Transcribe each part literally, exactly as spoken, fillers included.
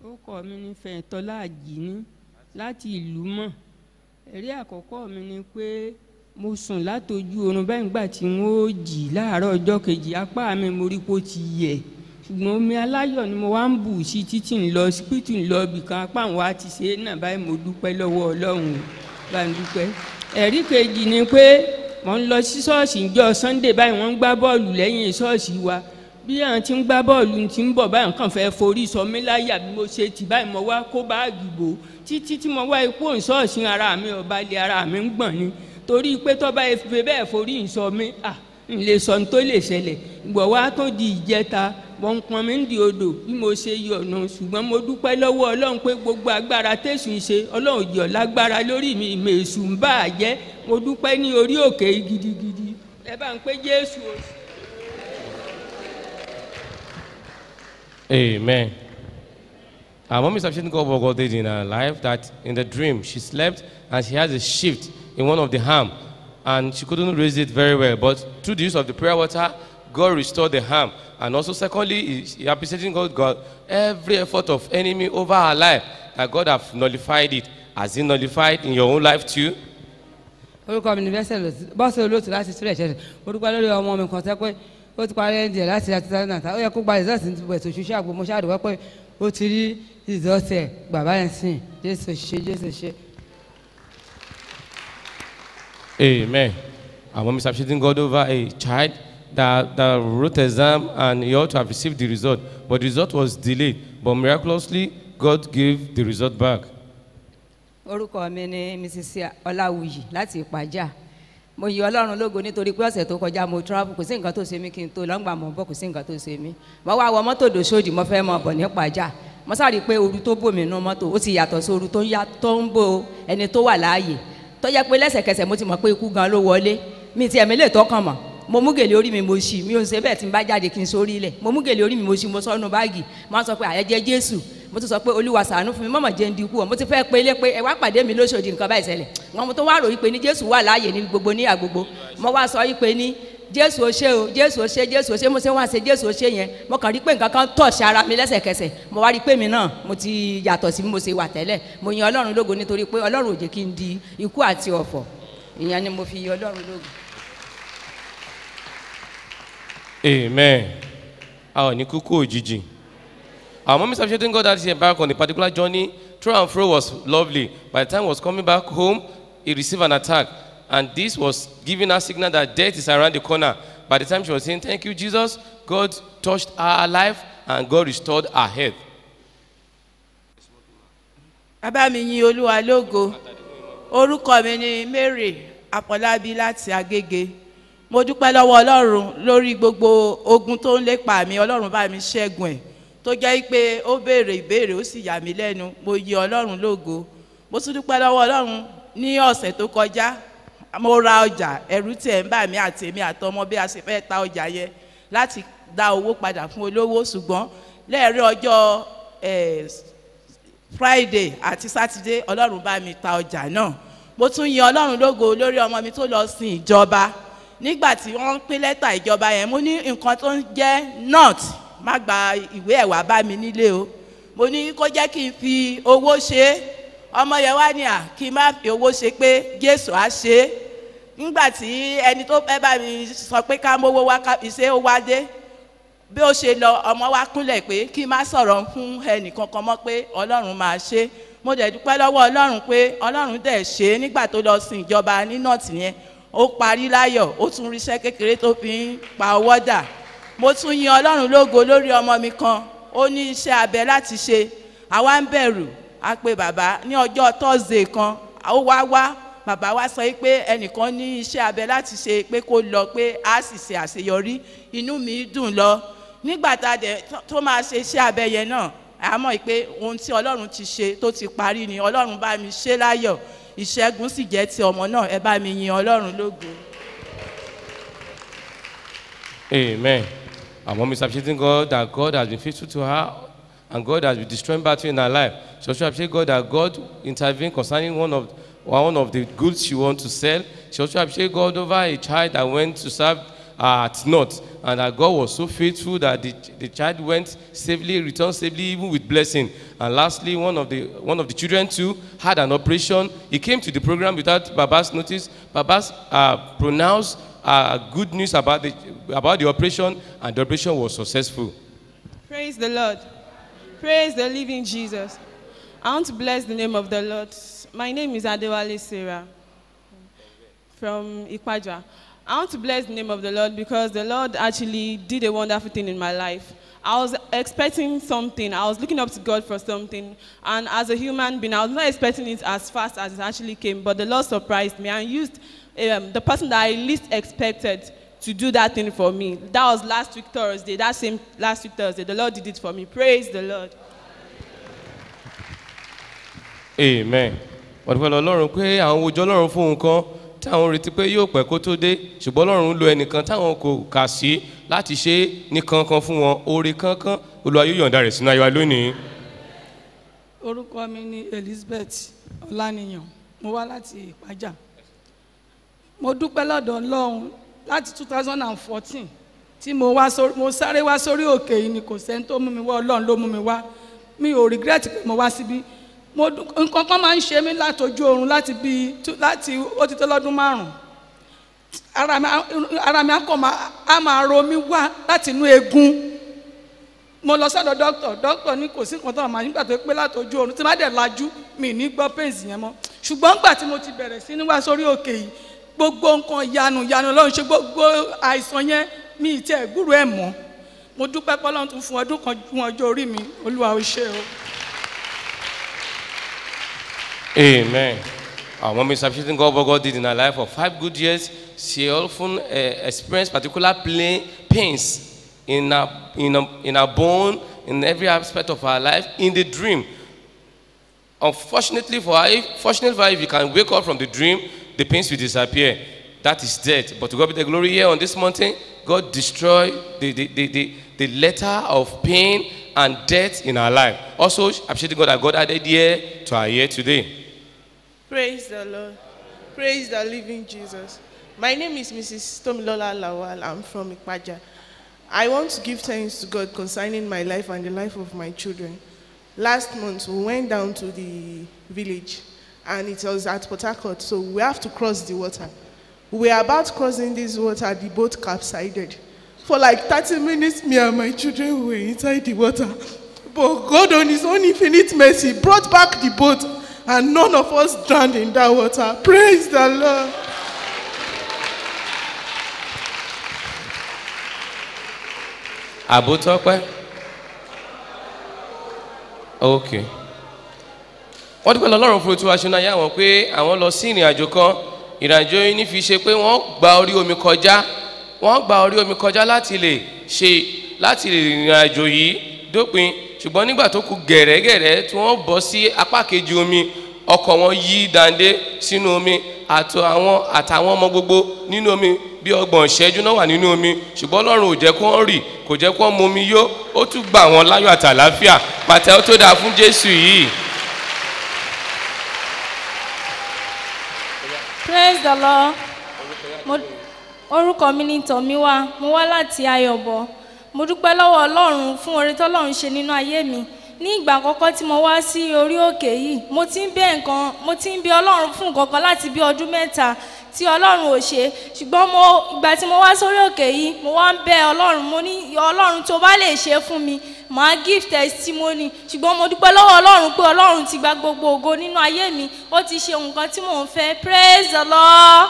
Orúkọ mi ni Fẹ̀yìntọ́lá Àjìní láti ìlú mọ̀. Ẹ̀rí àkọ́kọ́ mi ni pé mo sùn látojú oorun báyìí nígbà tí n ó jí láàárọ̀ ọjọ́ kejì apá mi mo rí pé ó ti yẹ̀. Ṣùgbọ́n omi aláyọ̀ ni mo wá ń bù sí títí ń lọ sípítù ń lọ ibì kan apá àwọn wa ti ṣe é náà báyìí mo dúpẹ́ lọ́wọ́ Ọlọ́run bá ń dúpẹ́. Ẹ̀rí kejì ni pé mo ń lọ sí ṣọ́ọ̀ṣì ńjọ́ Sunday báyìí wọ́n ń gbá bọ́ọ̀lù lẹ́yìn ṣọ́ọ̀ṣì wa. Bí àwọn tí ń gbá bọ́ọ̀lù ti ń bọ̀ báyìí nǹkan fẹ́ forí sọ mí láyà bí mo ṣe tì báyìí mo wá kó báàgì bò títí tí mo wá ipò ìṣọ́ọ̀ṣì ara mi ọba ilé ara mi ń gbọ̀n ni torí pé tọ́ba efe bẹ́ẹ̀ forí ìsọ mi à ń lè sọ ní tó lè ṣẹlẹ̀ ìgbọ̀ wá tó di ìjẹta mo ń pọn mi ń di odò bí mo ṣe yọ̀nà ṣùgbọ́n mo dúpẹ́ lọ́wọ́ Ọlọ́run pé gbogbo agbára tẹ̀sùn ṣe Ọlọ́run yọ̀ lágbára lórí mi ìmẹ̀sù ń bà á jẹ́ mo dúpẹ́ ní orí òkè gidigidi ẹ bá ń pé Jésù o. Amen. Our mom is appreciating God for God did in her life that in the dream she slept and she has a shift in one of the arm and she couldn't raise it very well. But through the use of the prayer water, God restored the arm. And also, secondly, he appreciating God, God every effort of enemy over her life that God have nullified it. Has he nullified in your own life too? Orúkọ mi ni bọ́sẹ̀ olóòtú láti sílẹ̀ ṣẹ̀ṣẹ̀ orúkọ lórí ọmọ mi kan tẹ́ pé ó ti parí ẹ̀ǹdì ẹ̀ láti àti sáyẹn náà ó yẹ kó gba ìzọ́sìn ti bẹ̀rẹ̀ òṣìṣẹ́ àgbo mo ṣáàdùn pé ó ti rí ìzọ́sẹ̀ bàbá yẹn sìn Jésù ṣe Jésù ṣe. Amen. Our mom is appreciating God over a child that, that wrote exam and he ought to have received the result, but the result was delayed. But miraculously, God gave the result back. Orúkọ mi ni Missus Ọláwùyí láti Ìpàjà. Mo yìn Ọlọ́run lógo nítorí pé ọ̀sẹ̀ tó kọjá mo travel kò sí nǹkan tó ṣe mí kí n tó lọ́ngbà mọ̀ bọ́ kò sí nǹkan tó ṣe mí. Mo wá wọ mọ́tò dòṣòdì mo fẹ́ mọ̀ bọ̀ ní Ìpàjà. Mo sáré pé ooru tó bò mí nínú mọ́tò ó ti yàtọ̀ sí ooru tó ń bò ẹni tó wà láàyè. Tó jẹ́ pé lẹ́sẹ̀kẹsẹ̀ mo ti mọ̀ pé ikú gan ló wọlé. Mi ti ẹ̀mí lè tọ́kàn mọ̀. Mo mú gèlè orí mi mo ṣì mi ò ṣe bẹ́ẹ̀ tí n bá jáde kí n sórí ilẹ̀. Mo mú gèlè orí mi mo ṣì mo sọ́nù báàgì. Mo sọ pé àyẹ̀jẹ̀ Jésù. Mo tún sọ pé Olúwa ṣàánú fún mi mọ̀mọ̀ jẹ́ ń di ikú ọ mo ti fẹ́ pé ilé pé ẹ wá pàdé mi lóṣòdì nǹkan báyìí ṣẹlẹ̀ wọn mo tó wá ròyìn pé ní Jésù wà láàyè ní gbogbo ní àgbogbo mo wá sọ yìí pé ní Jésù ó ṣe o Jésù ó ṣe Jésù ó ṣe mo ṣe wá ṣe Jésù ó ṣe yẹn mo kàn rí pé nǹkan kan tọ̀ sí ara mi lẹ́sẹ̀kẹsẹ̀ mo wá rí pé mi náà mo ti yàtọ̀ sí bí mo ṣe wà tẹ́lẹ̀ mo yin Ọlọ́run lógo nítorí pé Ọlọ́run ò jẹ́ kí n di ikú àti ọ̀fọ̀ ìyẹn ni mo fi yin Ọlọ́run lógo. Amen. Àwọn ní kúkú òjijì. Our mom is appreciating God that he embarked on a particular journey. Through and fro was lovely. By the time he was coming back home, he received an attack. And this was giving her signal that death is around the corner. By the time she was saying, thank you, Jesus, God touched her life and God restored her health. Bàbá mi yin Olúwa lógo. Orúkọ mi ni Mary Apọ̀lábí láti Agége. Mo dúpẹ́ lọ́wọ́ Ọlọ́run lórí gbogbo ogun tó ń lépa mi. Ọlọ́run bá mi ṣẹ́gun ẹ̀. Tó jẹ́ pé ó béèrè ìbéèrè ó sì yà mí lẹ́nu mo yin Ọlọ́run lógo mo tún dúpẹ́ lọ́wọ́ Ọlọ́run ní ọ̀sẹ̀ tó kọjá mo ra ọjà ẹ̀rù tí ẹ̀ ń bà mí àti èmi àtọmọ bí a ṣe fẹ́ ta ọjà yẹn láti dá owó padà fún olówó ṣùgbọ́n lẹ́ẹ̀rí ọjọ́ Friday àti Saturday Ọlọ́run bá mi ta ọjà náà mo tún yin Ọlọ́run lógo lórí ọmọ mi tó lọ sin ìjọba nígbà tí wọ́n pín lẹ́tà ìjọba yẹn mo ní nǹkan tó ń jẹ́ north má gba ìwé ẹ̀wà bá mi nílé o mo ní kó jẹ́ kí n fi owó ṣe é ọmọ yẹn wá ní à kí n má fi owó ṣe pé Jésù á ṣe é nígbà tí ẹni tó fẹ́ bá mi sọ pé ká mówó wá ká fi ṣe é ó wá dé bí ó ṣe lọ ọmọ wa kúnlẹ̀ pé kí n má sọ̀rọ̀ fún ẹnì kankan mọ́ pé Ọlọ́run máa ṣe é mo dẹ̀ dúpẹ́ lọ́wọ́ Ọlọ́run pé Ọlọ́run dẹ̀ ṣe é nígbà tó lọ sin ìjọba ní nọ́ọ̀tì yẹn ó parí láyọ̀ ó tún ríṣẹ́ kékeré tó fi ń pa ọwọ́ dà mo tún yin Ọlọ́run lógo lórí ọmọ mi kan ó ní iṣẹ́ abẹ láti ṣe àwa ń bẹ̀rù a pé bàbá ní ọjọ́ Thursday kan ó wá wá bàbá wa sọ pé ẹnìkan ní iṣẹ́ abẹ láti ṣe pé kó lọ pé a sì ṣe àṣeyọrí inú mi dùn lọ nígbà tá a dẹ̀ tó máa ṣe iṣẹ́ abẹ yẹn náà a mọ̀ pé ohun tí Ọlọ́run ti ṣe tó ti parí ni Ọlọ́run bá mi ṣe láyọ̀ ìṣẹ́gun sì jẹ́ ti ọmọ náà ẹ bá mi yin Ọlọ́run lógo. Amen. Our mom is appreciating God that God has been faithful to her and God has been destroying battle in her life. She also appreciates God that God intervened concerning one of one of the goods she wants to sell. She also appreciates God over a child that went to serve uh, at North and that God was so faithful that the, the child went safely, returned safely, even with blessing. And lastly, one of the one of the children too had an operation. He came to the program without Baba's notice. Baba's uh, pronounced uh, good news about the about the operation, and the operation was successful. Praise the Lord. Praise the living Jesus. I want to bless the name of the Lord. My name is Adewale Sarah from Ikpaja. I want to bless the name of the Lord because the Lord actually did a wonderful thing in my life. I was expecting something. I was looking up to God for something. And as a human being, I was not expecting it as fast as it actually came. But the Lord surprised me and used um, the person that I least expected to do that thing for me. That was last week Thursday. That same last week Thursday. The Lord did it for me. Praise the Lord. Amen. Wọ́n dúpẹ́ lọ́rùn pé àwọn ojú Ọlọ́run fún nǹkan táwọn retí pé yóò pẹ́ kó tó dé, ṣùgbọ́n Ọlọ́run lo ẹnìkan táwọn kò kà sí láti ṣe ní kankan fún wọn. Oore kankan Olúwa yóò yọ̀ǹda rẹ̀ sínú ayé wa lónìí. Orúkọ mi ni Elizabeth Ọláníyàn. Mo wá láti Ìpájà. Mo dúpẹ́ lọ́dọ̀ Ọlọ́run láti two thousand fourteen tí mo wá sórí mo sáré wá sórí òkè yìí ni kò sẹ́ni tó mú mi wá, Ọlọ́run ló mú mi wá. Mi ò regret pé mo wá síbí. Mo nǹkan kan máa ń ṣe mí látojú oorun láti bí láti ó ti tó lọ́dún márùn-ún. Ara mi ara mi akọ á máa ro mi wá láti inú eegun. Mo lọ sọ́dọ̀ doctor, doctor ní kò sí nǹkan tó máa nígbà tó pé látojú oorun tí má dẹ̀ lajú mi ní gbọ́ pains yẹn mọ́. Ṣùgbọ́n nígbà tí mo ti bẹ̀rẹ̀ sí ní wá sórí òkè yìí, gbogbo nǹkan ìyanu ìyanu Ọlọ́run ṣe gbogbo àìsàn yẹn mi ì tiẹ̀ gbúrò ẹ̀ mọ́. Mo dúpẹ́ pé Ọlọ́run tún fún ọdún kan fún ọjọ́ orí mi. Olúwa ó ṣé o. Amen. Our mom is appreciating God what God did in her life for five good years. She often uh, experienced particular pain, pains in her, in, her, in her bone, in every aspect of her life, in the dream. Unfortunately for her, fortunately for her, if you can wake up from the dream, the pains will disappear. That is death. But to God be the glory here on this mountain, God destroyed the, the, the, the, the letter of pain and death in her life. Also, appreciating God that God added here to her here today. Praise the Lord. Praise the living Jesus. My name is Missus Tomilola Lawal. I'm from Ikpaja. I want to give thanks to God concerning my life and the life of my children. Last month, we went down to the village, and it was at Port Harcourt, so we have to cross the water. We were about crossing this water, the boat capsized. For like thirty minutes, me and my children were inside the water. But God, on His own infinite mercy, brought back the boat, and none of us drowned in that water. Praise the Lord. Abotokwe? Okay. Wọ́n dúpẹ́ lọ́lọ́run fún ètò aṣọ náà yá wọn pé àwọn lọ sí ìrìn àjò kan. Ìrìn àjò yìí ní fi ṣe pé wọ́n gba orí omi kọjá. Wọ́n gba orí omi kọjá láti lè ṣe láti lè ìrìn àjò yìí dópin. Ṣùgbọ́n nígbà tó kù gẹ̀rẹ́gẹ̀rẹ́ tí wọ́n bọ́ sí apá kejì omi, ọkọ̀ wọn yí dàndé sínú omi àti àwọn àtàwọn ọmọ gbogbo nínú omi bí ọgbọ̀n ìṣẹ́jú náà wà nínú omi. Ṣùgbọ́n Ọlọ́run ò jẹ́ kó wọ́n rì, kò jẹ́ kó wọ́n mu omi yó, ó tún gbà wọ́n láyọ̀ àtàlàáfíà. Pàtẹ́wọ́ tó dáa fún Jésù yìí. Praise the Lord. Orúkọ mi ni Tọ́míwá, mo wá láti Ayọ̀bọ̀. Mo dúpẹ́ lọ́wọ́ Ọlọ́run fún oore t'Ọlọ́run ṣe nínú ayé mi. Ní ìgbà àkọ́kọ́ tí mo wá sí orí òkè yìí, mo ti ń bẹ̀ nǹkan, mo ti ń bẹ̀ Ọlọ́run fún nǹkan kan láti bí ọdún mẹ́ta tí Ọlọ́run ò ṣe. Ṣùgbọ́n mo ìgbà tí mo wá sórí òkè yìí, mo wá ń bẹ̀ Ọlọ́run, mo ní Ọlọ́run tó bá lè ṣe fún mi, màá give testimony. Ṣùgbọ́n mo dúpẹ́ lọ́wọ́ Ọlọ́run pé Ọlọ́run ti gba gbogbo ògo nínú ayé mi. Ó ti ṣe nǹkan tí mò ń fẹ́. Praise the Lord.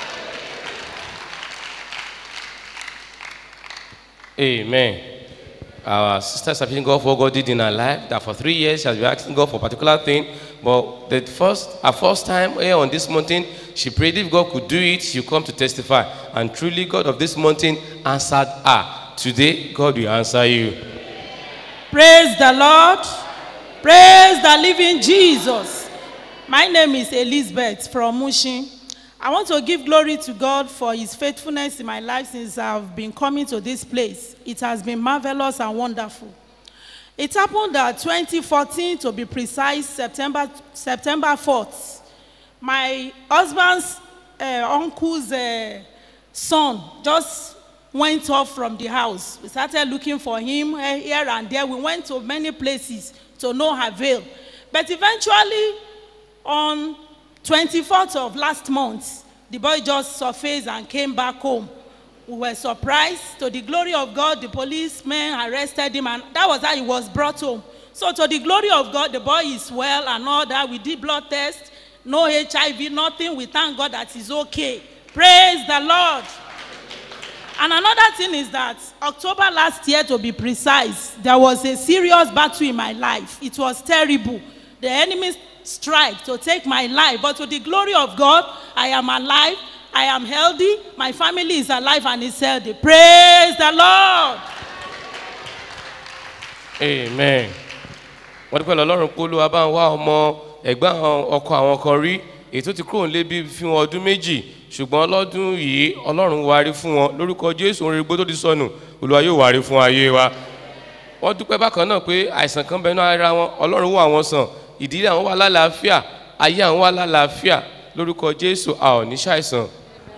Amen. Our sister is appreciating God for what God did in her life, that for three years she has been asking God for a particular thing. But the first, her first time here on this mountain, she prayed if God could do it, she would come to testify. And truly, God of this mountain answered her. Today, God will answer you. Praise the Lord. Praise the living Jesus. My name is Elizabeth from Mushin. I want to give glory to God for His faithfulness in my life since I've been coming to this place. It has been marvelous and wonderful. It happened that twenty fourteen, to be precise, September, September fourth, my husband's uh, uncle's uh, son just went off from the house. We started looking for him eh, here and there. We went to many places to no avail. But eventually, on twenty-fourth of last month, the boy just surfaced and came back home. We were surprised. To the glory of God, the policemen arrested him, and that was how he was brought home. So to the glory of God, the boy is well and all that. We did blood tests, no H I V, nothing. We thank God that he's okay. Praise the Lord. And another thing is that October last year, to be precise, there was a serious battle in my life. It was terrible. The enemy strike to take my life. But to the glory of God, I am alive. I am healthy. My family is alive and is healthy. Praise the Lord. Amen. Wọ́n dúpẹ́ lọ́lọ́run pé Olúwa bá ń wá ọmọ ẹ̀gbọ́n ọkọ àwọn kan rí èyí tó ti kúrò nílé bí fún ọdún méjì ṣùgbọ́n lọ́dún yìí Ọlọ́run wárí fún wọn lórúkọ Jésù orin gbó tó ti sọnù Olúwa yóò wárí fún ayé wa. Wọ́n dúpẹ́ bákan náà pé àìsàn kan bẹnu ara wọn Ọlọ́run wò àwọn sàn ìdílé àwọn wà lálàáfíà ayé àwọn wà lálàáfíà lórúkọ Jésù a ò ní ṣàìsàn.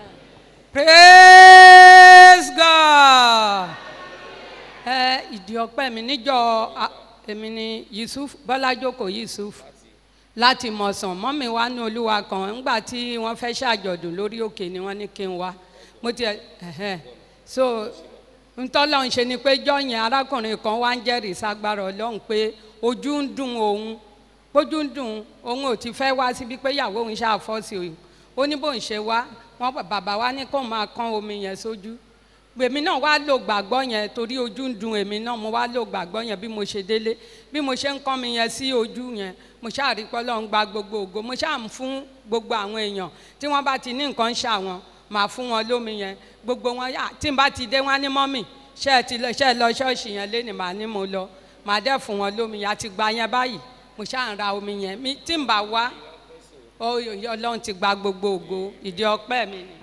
Praise God. ẹ ìdí ọpẹ́ mi níjọ́ èmi ni Yusuf Bọ́lájókòó Yusuf láti Mọ̀sán mọ́mí wa ní Olúwa kan ńgbà tí wọ́n fẹ́ ṣàjọ̀dún lórí òkè ni wọ́n ní kí n wá mo ti ẹ̀hẹ́ so ntọ́lọ́ ń ṣe ni pé jọ́yìn arákùnrin kan wá ń jẹ́rìí ságbára Ọlọ́run pé ojú ń dùn òun ojú ń dùn òun ò ti fẹ́ wá síbi pé ìyàwó òun ṣàfọ́sí òun ó ní bóun ṣe wá wọn bàbá wa ní kó máa kán omi yẹn sójú èmi náà wá lò gbàgbọ́ yẹn torí ojú ń dùn èmi náà mo wá lò gbàgbọ́ yẹn bí mo ṣe délé bí mo ṣe ń kán mi yẹn sí ojú yẹn mo ṣáà rí pé Ọlọ́run gba gbogbo ògo mo ṣáà ń fún gbogbo àwọn èèyàn tí wọ́n bá ti ní nǹkan ṣà wọn màá fún wọn lómi yẹn gbogbo wọn yà tí n bá ti dé wọn ní mọ́mì ṣe é ti lọ ṣe é lọ ṣọ́ọ̀ṣì yẹn lé ní màá ní mo lọ màá dẹ́ fún wọn lómi yẹn àti gba yẹn báyìí mo ṣáà ń ra omi yẹn mi tí n bá wá Ọlọ́run ti gba gbogbo ògo ìdí ọpẹ́ mi ni.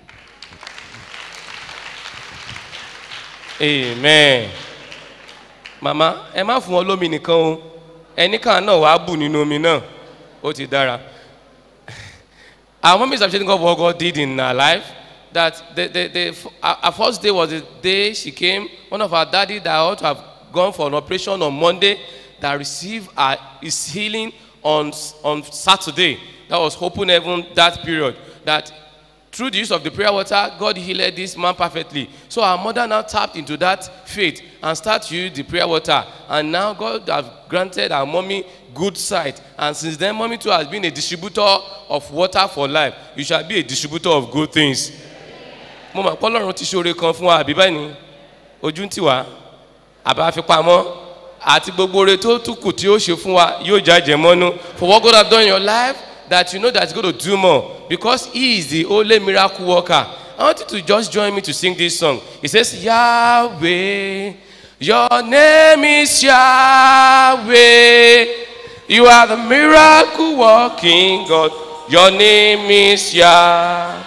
Amen. Mama, ẹ má fún wọn lómi nìkan o ẹni kan náà wàá bù nínú omi náà ó ti dára. Our mom is appreciating God for what God did in her life. That the, the, the, our first day was the day she came. One of our daddy that ought to have gone for an operation on Monday that received uh, his healing on, on Saturday. That was open heaven that period. That through the use of the prayer water, God healed this man perfectly. So our mother now tapped into that faith and started to use the prayer water. And now God has granted our mommy good sight. And since then, mommy too has been a distributor of water for life. You shall be a distributor of good things. Mama, Ọlọ́run ti ṣoore kan fún wa àbí báyìí ni ojú ń tì wá àbá fi pamọ́ àti gbogbo ore tó tún kù tí ó ṣe fún wa yóò jájẹ mọ́nú. For what God has done in your life, that you know that he's going to do more because he is the only miracle worker. I want you to just join me to sing this song. It says, Yahweh, your name is Yahweh. You are the miracle working God. Your name is Yah.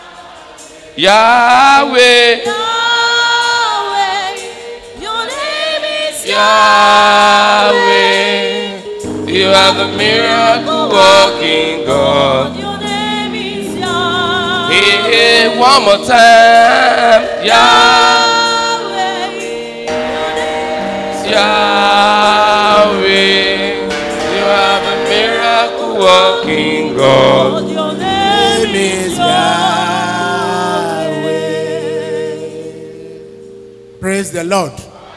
Yahweh. Yahweh. Your name is Yahweh. You are the miracle working God. Your name is Yahweh. Hey, one more time. Yahweh. Your name is Yahweh. You are the miracle working God. Your name is Yahweh. Praise the Lord.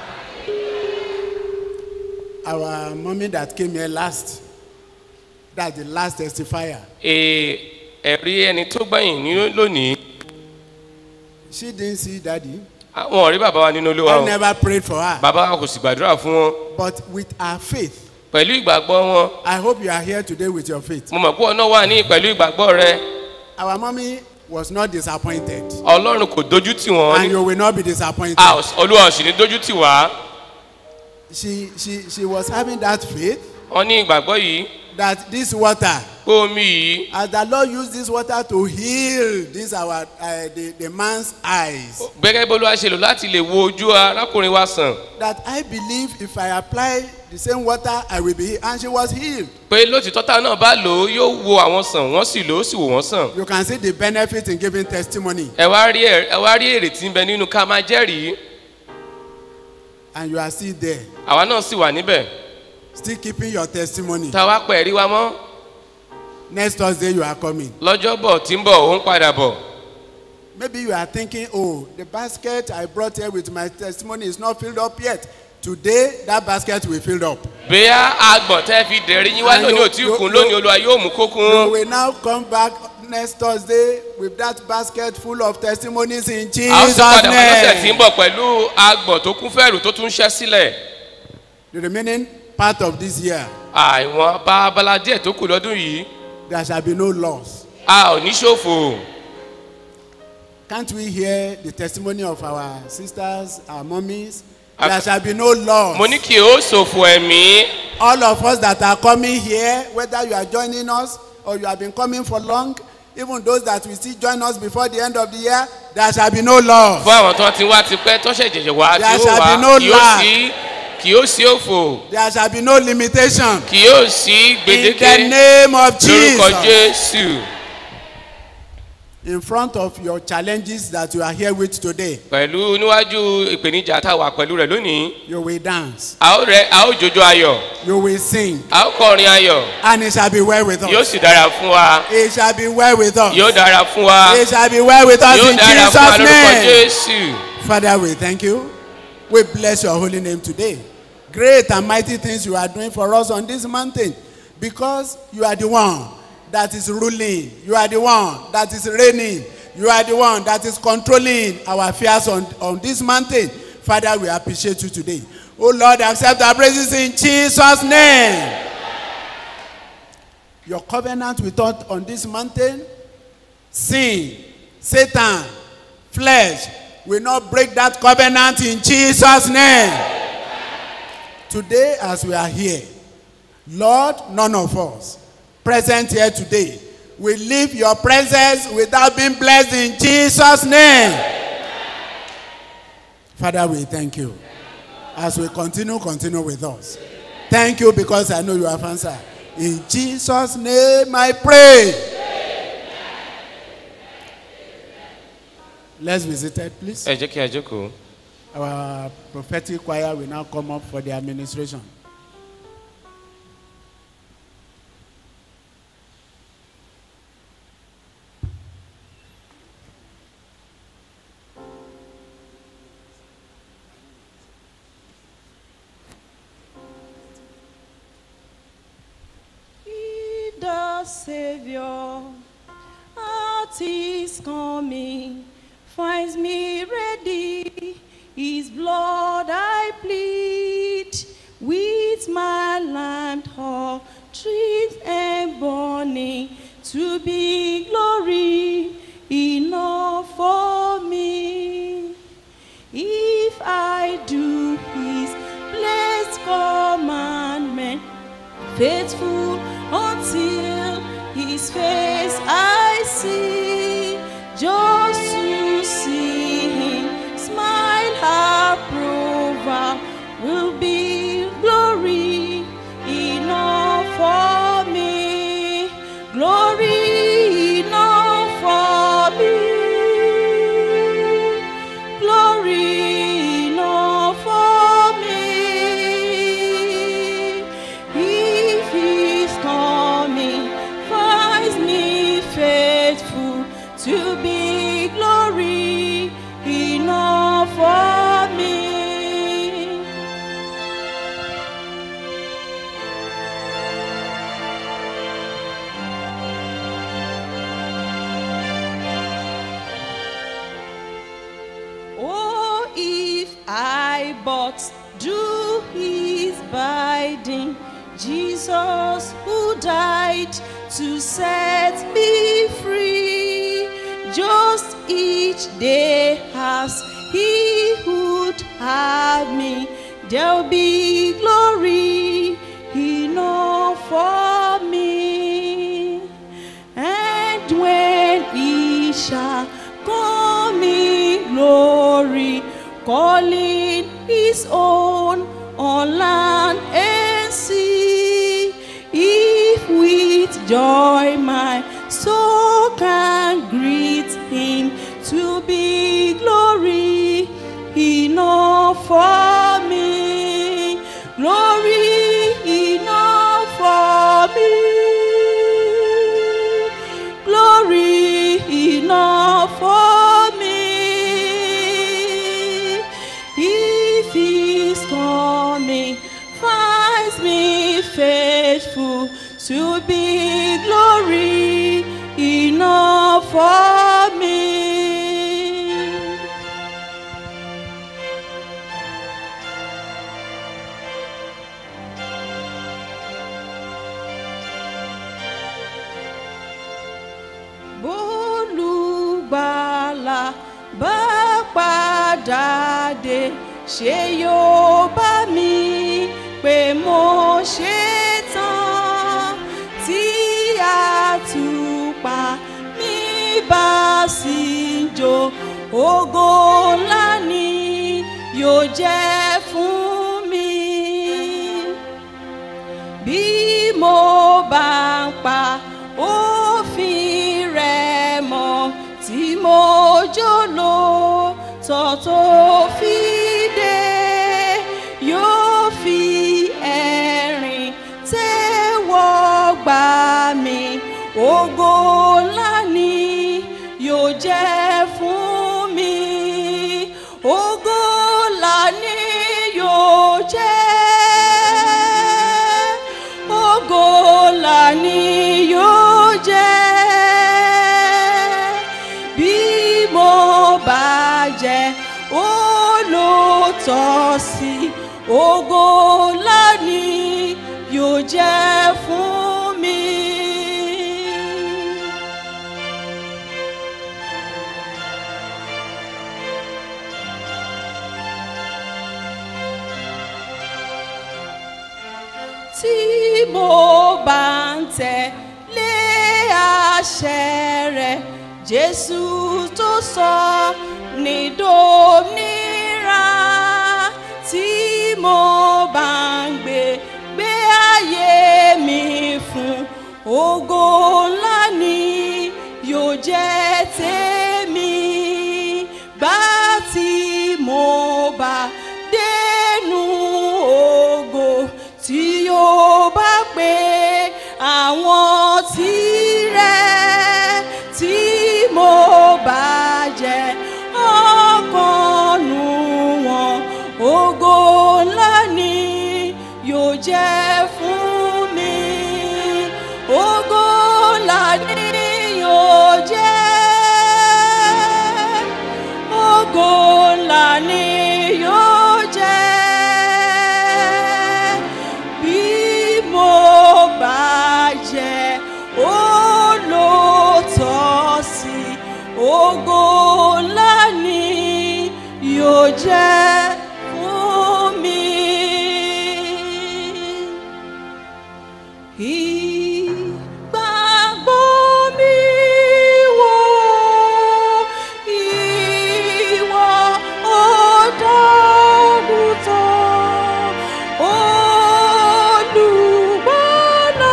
Our mommy that came here last, that's the last testifier. Ẹ̀rí ẹni tó gbẹ̀yìn ní lónìí. She didn't see daddy. Àwọn ọ̀rí bàbá wa nínú Olúwa o. I never prayed for her. Bàbá wa kò sì gbàdúrà fún wọn. But with her faith. Pẹ̀lú ìgbàgbọ́ wọn. I hope you are here today with your faith. Mo mọ̀ pé ọ̀nà wà ní pẹ̀lú ìgbàgbọ́ rẹ. Our mommy was not disappointed. Ọlọ́run kò dojú tì wọ́n. And you will not be disappointed. Olúwa ò sì ní dojú tì wá. She, she, she was having that faith. Wọ́n ní ìgbàgbọ́ yìí. That this water pé omi yìí. As the Lord used this water to heal this our uh, the, the man's eyes. Gẹ́gẹ́ bí Olúwa ṣe lò láti lè wo ojú arákùnrin wa sàn. That I believe if I apply the same water I will be healed, and she was healed. Pé lótìtọ́ tá náà bá lò ó yóò wo àwọn sàn wọ́n sì lò ó sì wò wọ́n sàn. You can see the benefit in giving testimony. Ẹ wá rí ẹ wá rí èrè tí ń bẹ nínú ká máa jẹ́rìí. And you are still there. Àwa náà sì wà níbẹ̀. Still keeping your testimony. Tá wá pẹ̀ rí wa mọ́. Next Thursday you are coming. Lọ́jọ́bọ̀ tí ń bọ̀ ó ń padà bọ̀. Maybe you are thinking, oh, the basket I brought here with my testimony is not filled up yet. Today that basket will fill up. Bóyá àgbọ̀n tẹ́ fi dẹ̀rí yín wá lónìí ò tí kún lónìí Olúwa yóò mú kó kún. You will now come back next Thursday with that basket full of testimonies in Jesus' name. A ó sì padà wá lọ́sẹ̀ tí ń name. bọ̀ pẹ̀lú àgbọ̀n tó kún fẹ́rù tó tún ṣẹ́ sílẹ̀. The remaining part of this year, Àìwọ̀n bá abala díẹ̀ tó kù lọ́dún yìí. there shall be no loss. A ò ní ṣòfò. Can't we hear the testimony of our sisters, our mummies? There shall be no loss. Mo ní kí o ṣòfò ẹ̀mí. All of us that are coming here, whether you are joining us or you have been coming for long, even those that will still join us before the end of the year, there shall be no loss. Fún àwọn tó ti wá ti pẹ́ tó ṣẹ̀jẹ̀jẹ̀ wá tí There ó shall wá be no kì yóò lack. sí kì yóò sí òfò. There shall be no limitation. Kì yóò sí In gbèdéke. the name of Lórúkọ Jesus. Jésù. In front of your challenges that you are here with today, Pẹ̀lú níwájú ìpèníjà tá a wà pẹ̀lú rẹ̀ lónìí. you will dance, A ó rẹ a ó jòjó ayọ̀. you will sing, A ó kọrin ayọ̀. and it shall be well with Yóò us. sì dára fún wa. It shall be well with us. Yóò dára fún wa. It shall be well with us Yóò in dára fún wa Jesus' lórúkọ name. Jésù. Father, we thank you. We bless your holy name today. Great and mighty things you are doing for us on this mountain, because you are the one that is ruling. You are the one that is reigning. You are the one that is controlling our affairs on, on this mountain. Father, we appreciate you today. Oh Lord, accept our praises in Jesus' name. Your covenant with us on this mountain, sin, Satan, flesh, will not break that covenant in Jesus' name. Today, as we are here, Lord, none of us present here today will leave your presence without being blessed in Jesus' name. Father, we thank you. As we continue, continue with us. Thank you, because I know you have answered. In Jesus' name I pray. Let's be seated, please. Ẹ jẹ́ kí a jókòó. Our prophetic choir will now come up for the administration. The Savior at his coming finds me ready. His blood I plead with my lamp of truth and burning to be glory enough for me. If I do his blessed commandment, faithful until his face I see, just to see him smile approval will be glory enough for me, glory enough for me, glory enough for me. If he's coming, finds me faithful to be glory enough for me. Oh, if I but do his bidding, Jesus who died to set me free, just each day as he would have me, there'll be glory enough for me. joy my soul can greet him, to be glory enough for me, glory enough for me, glory enough for me. If he's coming, finds me faithful, to be glory enough for me. Bólúgbàlà bá padà dé, ṣé yóò bá mi pé mo ṣe tán, tí àtùpà mi bá sì jó, ògo ńlá ni yóò jẹ́ fún mi. Bí mo bá ń pa òfin rẹ̀ mọ́, tí mo jòló tọ̀tọ̀ fi dé, yóò fi ẹ̀rín tẹ́wọ́ gbà mí, ògo ńlá ni yóò jẹ́ fún mi, ògo ńlá ni yóò jẹ́, ògo ńlá ni yóò jẹ́. Bí mo bá jẹ́ olóòótọ́ sí, ògo ńlá ni yóò jẹ́ fún mi. Tí mo bá ń tẹ̀lé àṣẹ rẹ̀, Jésù tó sọ ní dòmìnira, tí mo bá ń gbé gbé ayé mi fún, ògo ńlá ni yóò jẹ́ tèmi. Gbà tí mo bá dénú ògo, tí yóò bá pé àwọn tirẹ̀, tí mo bá jẹ́ ọ̀kan nù wọn, ògo ńlá ni yóò jẹ́ fún mi, ògo ńlá ni yóò jẹ́, ògo ńlá ni yóò jẹ́. Bí mo bá jẹ́ olóòótọ́ sí, ògo ńlá ni yóò jẹ́ fún mi. Ìgbàgbọ́ mi wò, ìwọ ọ̀dọ́-àgùntàn, Olùgbàlà,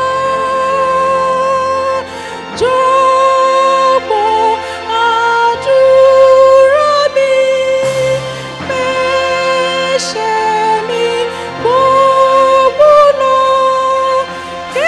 jọ̀wọ́ àdúrà mi, pẹ̀ṣẹ̀ mi gbogbo lọ,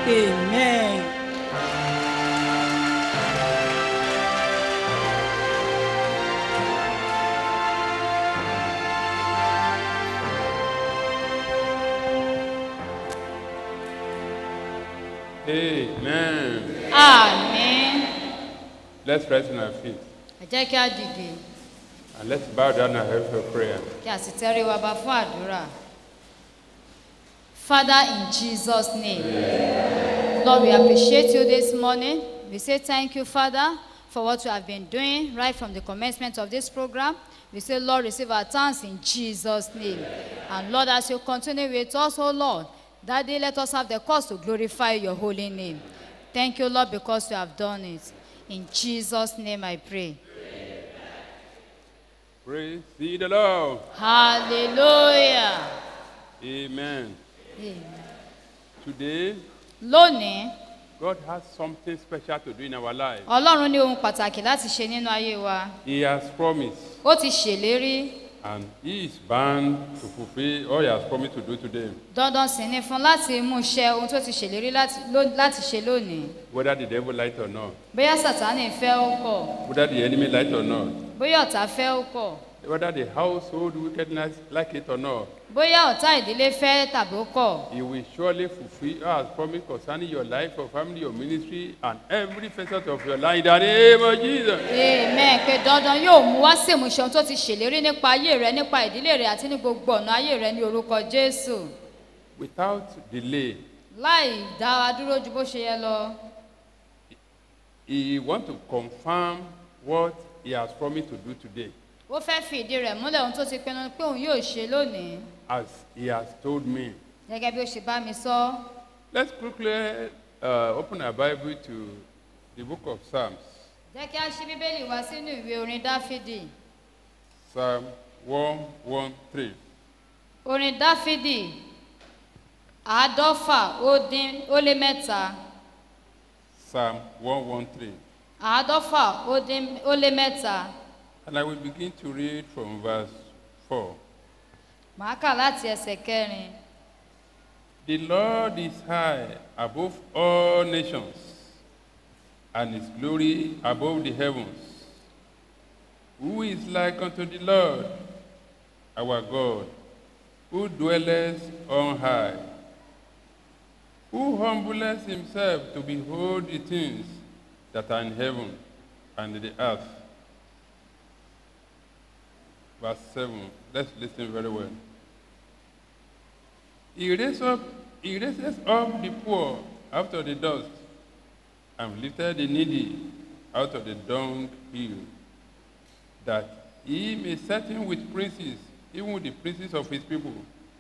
Amen. Amen. Àmín. Let's rise on our feet Ẹ jẹ́ kí a dìde and let's bow down our heads for prayer. kí a sì tẹrí wa ba fún àdúrà. Father, in Jesus' name, Lord, we appreciate you this morning. We say thank you, Father, for what you have been doing right from the commencement of this program. We say, Lord, receive our thanks in Jesus' name. And Lord, as you continue with us, oh Lord, that day let us have the cause to glorify your holy name. Thank you, Lord, because you have done it. In Jesus' name I pray. Praise thee the Lord. Hallelujah. Amen. Amen. Today, Lónìí, God has something special to do in our life. Ọlọ́run ní ohun pàtàkì láti ṣe nínú ayé wa. He has promised, Ó ti ṣèlérí. and He is bound to fulfill all He has promised to do today. Dandan sì ni fún láti mú ṣẹ ohun tó ti ṣèlérí láti ló- láti ṣe lónìí. Whether the devil like it or not, Bóyá Sàtánì fẹ́ ó kọ̀, whether the enemy like it or not, bóyá ọ̀tá fẹ́ ó kọ̀, whether the household wickedness like it or not, bóyá ọ̀tá ìdílé fẹ́ tàbí ó kọ̀. He will surely fulfill all His promise concerning your life, your family, your ministry, and every facet of your life. In the name of Jesus. Amen. Pé dandan yóò mú wá sí ìmúṣẹ ohun tó ti ṣèlérí nípa ayé rẹ, nípa ìdílé rẹ àti ní gbogbo ọ̀nà ayé rẹ ní orúkọ Jésù. Without delay, Láì dá wa dúró ju bó ṣe yẹ lọ. He wants to confirm what He has promised to do today, Ó fẹ́ fi ìdí rẹ̀ múlẹ̀ ohun tó ti pinnu pé òun yóò ṣe lónìí. as He has told me. Gẹ́gẹ́ bí ó ṣe bá mi sọ. Let's quickly uh, open our Bible to the book of Psalms, Jẹ́ kí a ṣí Bíbélì wá sínú ìwé orin Dáfídì. Psalm one thirteen. Orin Dáfídì àádọ́fà ó dín ó lé mẹ́ta. Psalm one thirteen. Àádọ́fà ó dín ó lé mẹ́ta. And I will begin to read from verse four. Màá kà láti ẹsẹ̀ kẹrin. The Lord is high above all nations, and His glory above the heavens. Who is like unto the Lord, our God, who dwelleth on high, who humbleth himself to behold the things that are in heaven and in the earth. Verse seven. Let's listen very well. He raises up, he raises up the poor out of the dust, and lifted the needy out of the dunghill, that he may set him with princes, even with the princes of his people.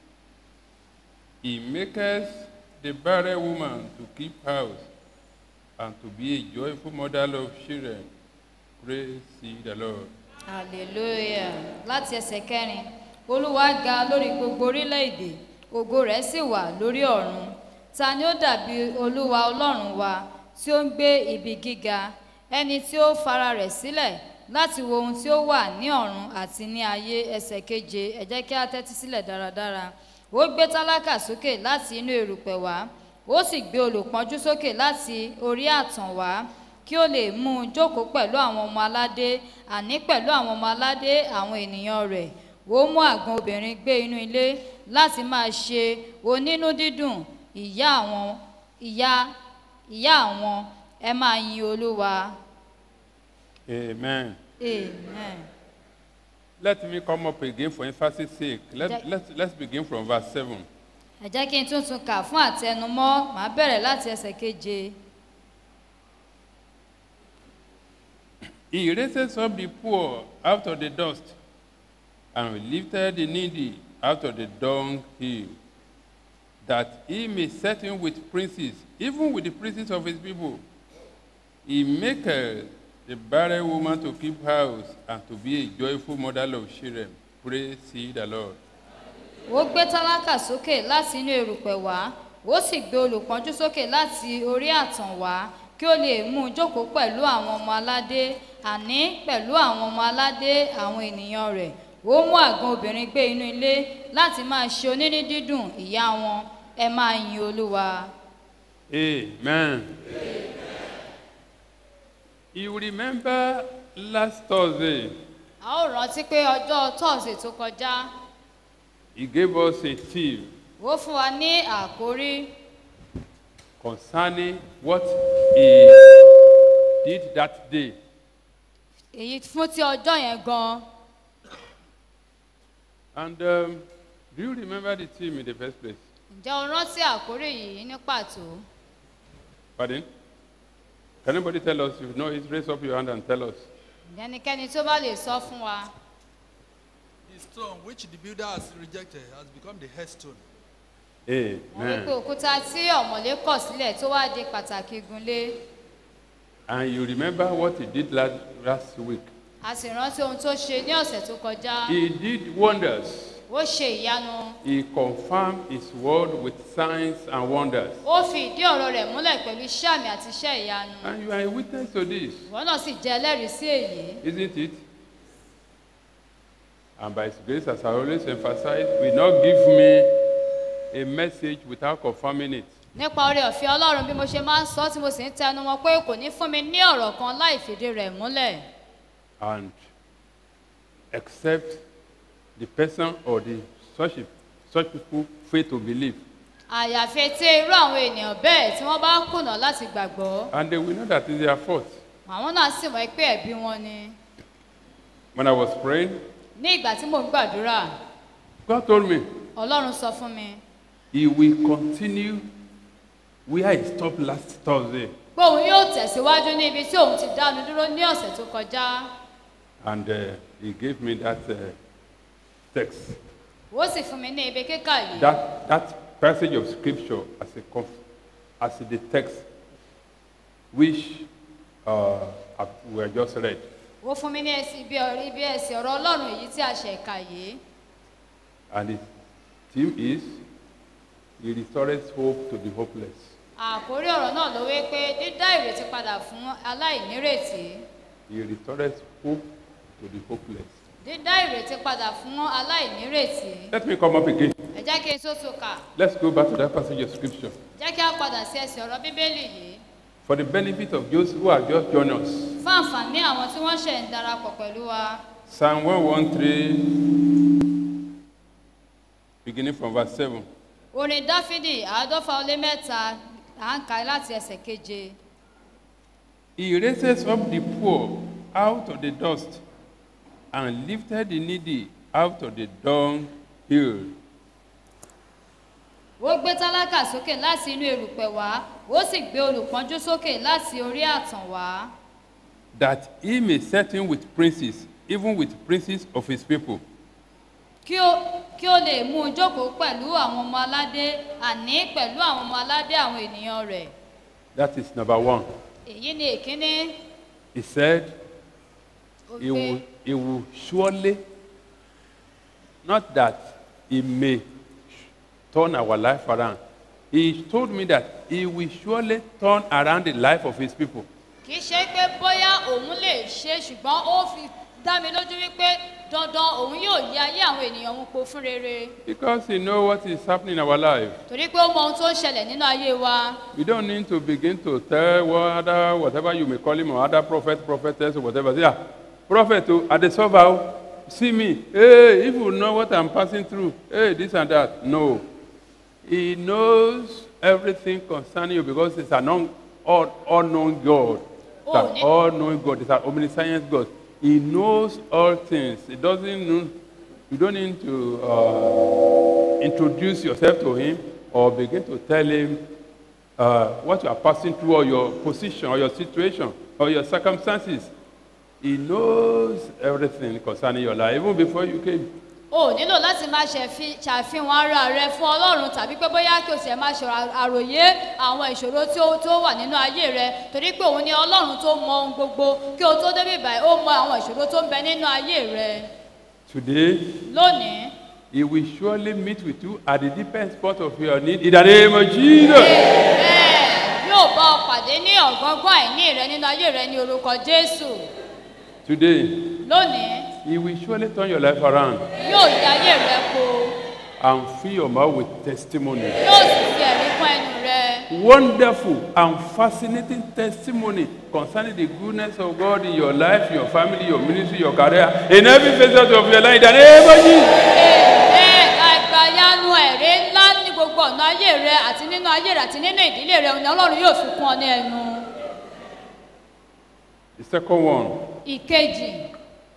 He maketh the barren woman to keep house, and to be a joyful mother of children. Praise ye the Lord. Hallelujah. Láti ẹsẹ̀ kẹrin. Olúwa ga lórí gbogbo orílẹ̀-èdè. Ògo rẹ̀ sì wà lórí ọ̀run. Ta ni ó dàbí Olúwa Ọlọ́run wa tí ó ń gbé ibi gíga? Ẹni tí ó fara rẹ̀ sílẹ̀ láti wo ohun tí ó wà ní ọ̀run àti ní ayé. Ẹsẹ̀ keje. Ẹ jẹ́ kí a tẹ́tí sílẹ̀ dáradára. Ó gbé tálákà sókè láti inú erùpẹ̀ wá. Ó sì gbé olùpọ́njú sókè láti orí ààtàn wá, kí ó lè mú un jókòó pẹ̀lú àwọn ọmọ aládé, àní pẹ̀lú àwọn ọmọ aládé àwọn ènìyàn rẹ̀. Ó mú àgbọn obìnrin gbé inú ilé láti máa ṣe onínú dídùn ìyá àwọn ìyá ìyá àwọn ẹ máa yin Olúwa. Amen. Amen. Let me come up again for emphasis sake. Let, Jack- let's, let's begin from verse seven. Ẹ jẹ́ kí n tún tún kà fún àtẹnumọ́, màá bẹ̀rẹ̀ láti ẹsẹ̀ keje. He raises up the poor out of the dust, and lifted the needy out of the dunghill, that he may set him with princes, even with the princes of his people. He maketh the barren woman to keep house, and to be a joyful mother of children. Praise ye the Lord. Ó gbé tálákà sókè láti inú erùpẹ̀ wá, ó sì gbé olùpọ́njú sókè láti orí ààtàn wá, kí ó lè mú un jókòó pẹ̀lú àwọn ọmọ aládé, àní pẹ̀lú àwọn ọmọ aládé àwọn ènìyàn rẹ̀. Ó mú àgbọn obìnrin gbé inú ilé láti máa ṣe onínú dídùn ìyá wọn. Ẹ máa yin Olúwa. Amen. You remember last Thursday, a ó rántí pé ọjọ́ tọ́sí tó kọjá he gave us a theme ó fún wa ní àkórí concerning what he did that day. èyí fún ti ọjọ́ yẹn gan. And um, do you remember the theme in the first place? ǹjẹ́ o rántí àkórí yìí ní pàtó? Pardon? Can anybody tell us? If you know it, raise up your hand and tell us. ẹnikẹ́ni tó bá lè sọ fún wa. The stone which the builder has rejected has become the headstone. wọ́n wí pé òkúta tí ọ̀mọ̀lé kọ̀ sílẹ̀ tó wá di pàtàkì igunlé. And you remember what he did last, last week? a sì rántí ohun tó ṣe ní ọ̀sẹ̀ tó kọjá. He did wonders. ó ṣe ìyanu. He confirmed his word with signs and wonders. ó fi ìdí ọ̀rọ̀ rẹ̀ múlẹ̀ pẹ̀lú iṣẹ́ àmì àti iṣẹ́ ìyanu. And you are a witness to this. ìwọ náà sì jẹ́ ẹlẹ́rìí sí èyí. Isn't it? And by his grace, as I always emphasize, will not give me a message without confirming it. nípa oore ọ̀fẹ́ ọlọ́run bí mo ṣe máa ń sọ tí mo sì ń tẹnu mọ́ pé kò ní fún mi ní ọ̀rọ̀ kan láì fìdí rẹ̀ múlẹ̀. And except the person or the such, such people fail to believe. àyàfi tí irú àwọn ènìyàn bẹ́ẹ̀ tí wọ́n bá kùnà láti gbàgbọ́. And they will know that it's their fault. àwọn náà sì mọ̀ pé ẹ̀bi wọn ni. When I was praying, ní ìgbà tí mò ń gbàdúrà. God told me ọlọ́run sọ fún mi. he will continue where he stopped last Thursday. pé òun yóò tẹ̀síwájú ní ibi tí òun ti dánu dúró ní ọ̀sẹ̀ tó kọjá. And uh, he gave me that uh, text. ó sì fún mi ní ibi kíkà yìí. That, that passage of scripture as a, conf- as the text which uh, we were just read. ó fún mi ní ẹsìn ibi ọ̀rọ̀ ibi ẹ̀sìn ọ̀rọ̀ ọlọ́run èyí tí a ṣe kà yìí. And the theme is he restores hope to the hopeless. àkórí ọ̀rọ̀ náà ló wí pé dídá ìrètí padà fún aláìnírètí. He restores hope to the hopeless. dídá ìrètí padà fún aláìnírètí. Let me come up again. ẹ jẹ́ kí n tó tó kà. Let's go back to that passage of scripture. jẹ́ kí a padà sí ẹsẹ̀ ọ̀rọ̀ bíbélì yìí. For the benefit of those who are just joining us. fún àǹfààní àwọn tí wọ́n ṣẹ̀ ń darapọ̀ pẹ̀lú wa. Psalm one thirteen, beginning from verse seven. orin dáfídì àádọ́fà ó lé mẹ́ta à ń kà láti ẹsẹ̀ keje. He raises up the poor out of the dust and lifted the needy out of the dunghill. ó gbé tálákà sókè láti inú erùpẹ̀ wá ó sì gbé olùpọ́njú sókè láti orí àtàn wá. That he may set him with princes, even with princes of his people. kí ó kí ó lè mú un jókòó pẹ̀lú àwọn ọmọ aládé àní pẹ̀lú àwọn ọmọ aládé àwọn ènìyàn rẹ̀. That is number one. èyí ni èkíní. He said he will, he will surely, not that he may turn our life around. He told me that he will surely turn around the life of his people. kì í ṣe pé bóyá òun lè ṣe ṣùgbọ́n ó fi dá mi lójú wípé dandan òun yóò yí ayé àwọn ènìyàn òun po fún rere. Because he knows what is happening in our life. torí pé ó mọ ohun tó ń ṣẹlẹ̀ nínú ayé wa. We don't need to begin to tell what other, whatever you may call him, or other prophet, prophetess, or whatever. Yeah, prophet, oh, at the server, see me. Hey, if you know what I'm passing through, hey, this and that. No. He knows everything concerning you because it's an un- all, all-knowing God. It's Oh, an ne- all-knowing God. It's an omniscient God. He knows all things. He doesn't know, you don't need to uh, introduce yourself to him or begin to tell him uh, what you are passing through or your position or your situation or your circumstances. He knows everything concerning your life, even before you came. o nílò láti máa ṣẹ̀fi- ṣàfihàn ara rẹ fún ọlọ́run tàbí pé bóyá kí o sì máa ṣe àròyé àwọn ìṣòro tí ó tó wà nínú ayé rẹ torí pé òun ni ọlọ́run tó mọ ohun gbogbo kí o tó débi báyìí ó mọ àwọn ìṣòro tó ń bẹ nínú ayé rẹ. Today, lónìí. he will surely meet with you at the deepest spot of your need in the name of Jesus. bẹ́ẹ̀ yóò bá ọ pàdé ní ọ̀gángán àìní rẹ nínú ayé rẹ ní orúkọ jésù. Today, lónìí. he will surely turn your life around yóò yí ayé rẹ po and fill your mouth with testimony. yóò sì fi ẹ̀rí kún ẹnu rẹ. wonderful and fascinating testimony concerning the goodness of God in your life, your family, your ministry, your career, in every facet of your life. In the name of Jesus. àgbàyanu ẹ̀rí ńlá ní gbogbo ọ̀nà ayé rẹ àti nínú ayé rẹ àti nínú ìdílé rẹ ọ̀nà ọlọ́run yóò fi kún ọ ní ẹnu. The second one. ìkejì.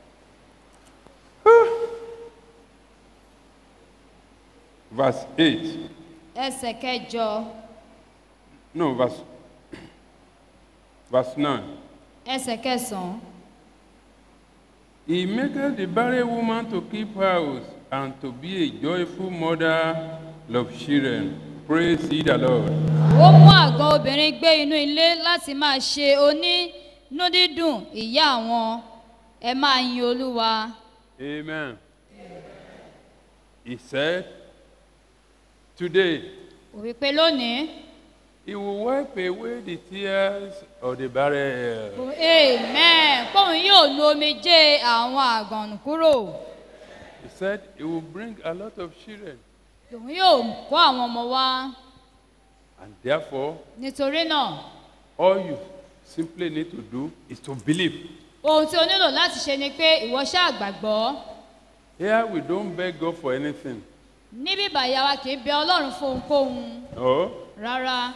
Verse eight. ẹsẹ̀ kẹjọ. No, verse, verse nine. ẹsẹ̀ kẹsàn-án. He maketh the barren woman to keep house and to be a joyful mother of children. Praise ye the Lord. ó mú àgọ́ obìnrin gbé inú ilé láti máa ṣe onínú dídùn ìyá wọn. ẹ máa yin olúwa. Amen. He said, today, ó wí pé lónìí. he will wipe away the tears of the barren. amen. kóun yóò nu omijé àwọn àgànnù kúrò. He said he will bring a lot of children. òun yóò kó àwọn ọmọ wá. And therefore, nítorí náà. all you simply need to do is to believe. ohun tí o nílò láti ṣe ni pé ìwọ ṣáà gbàgbọ́. Here we don't beg God for anything. níbí bàyà wa kì í bẹ ọlọ́run fún ohunkóhun. No. rárá.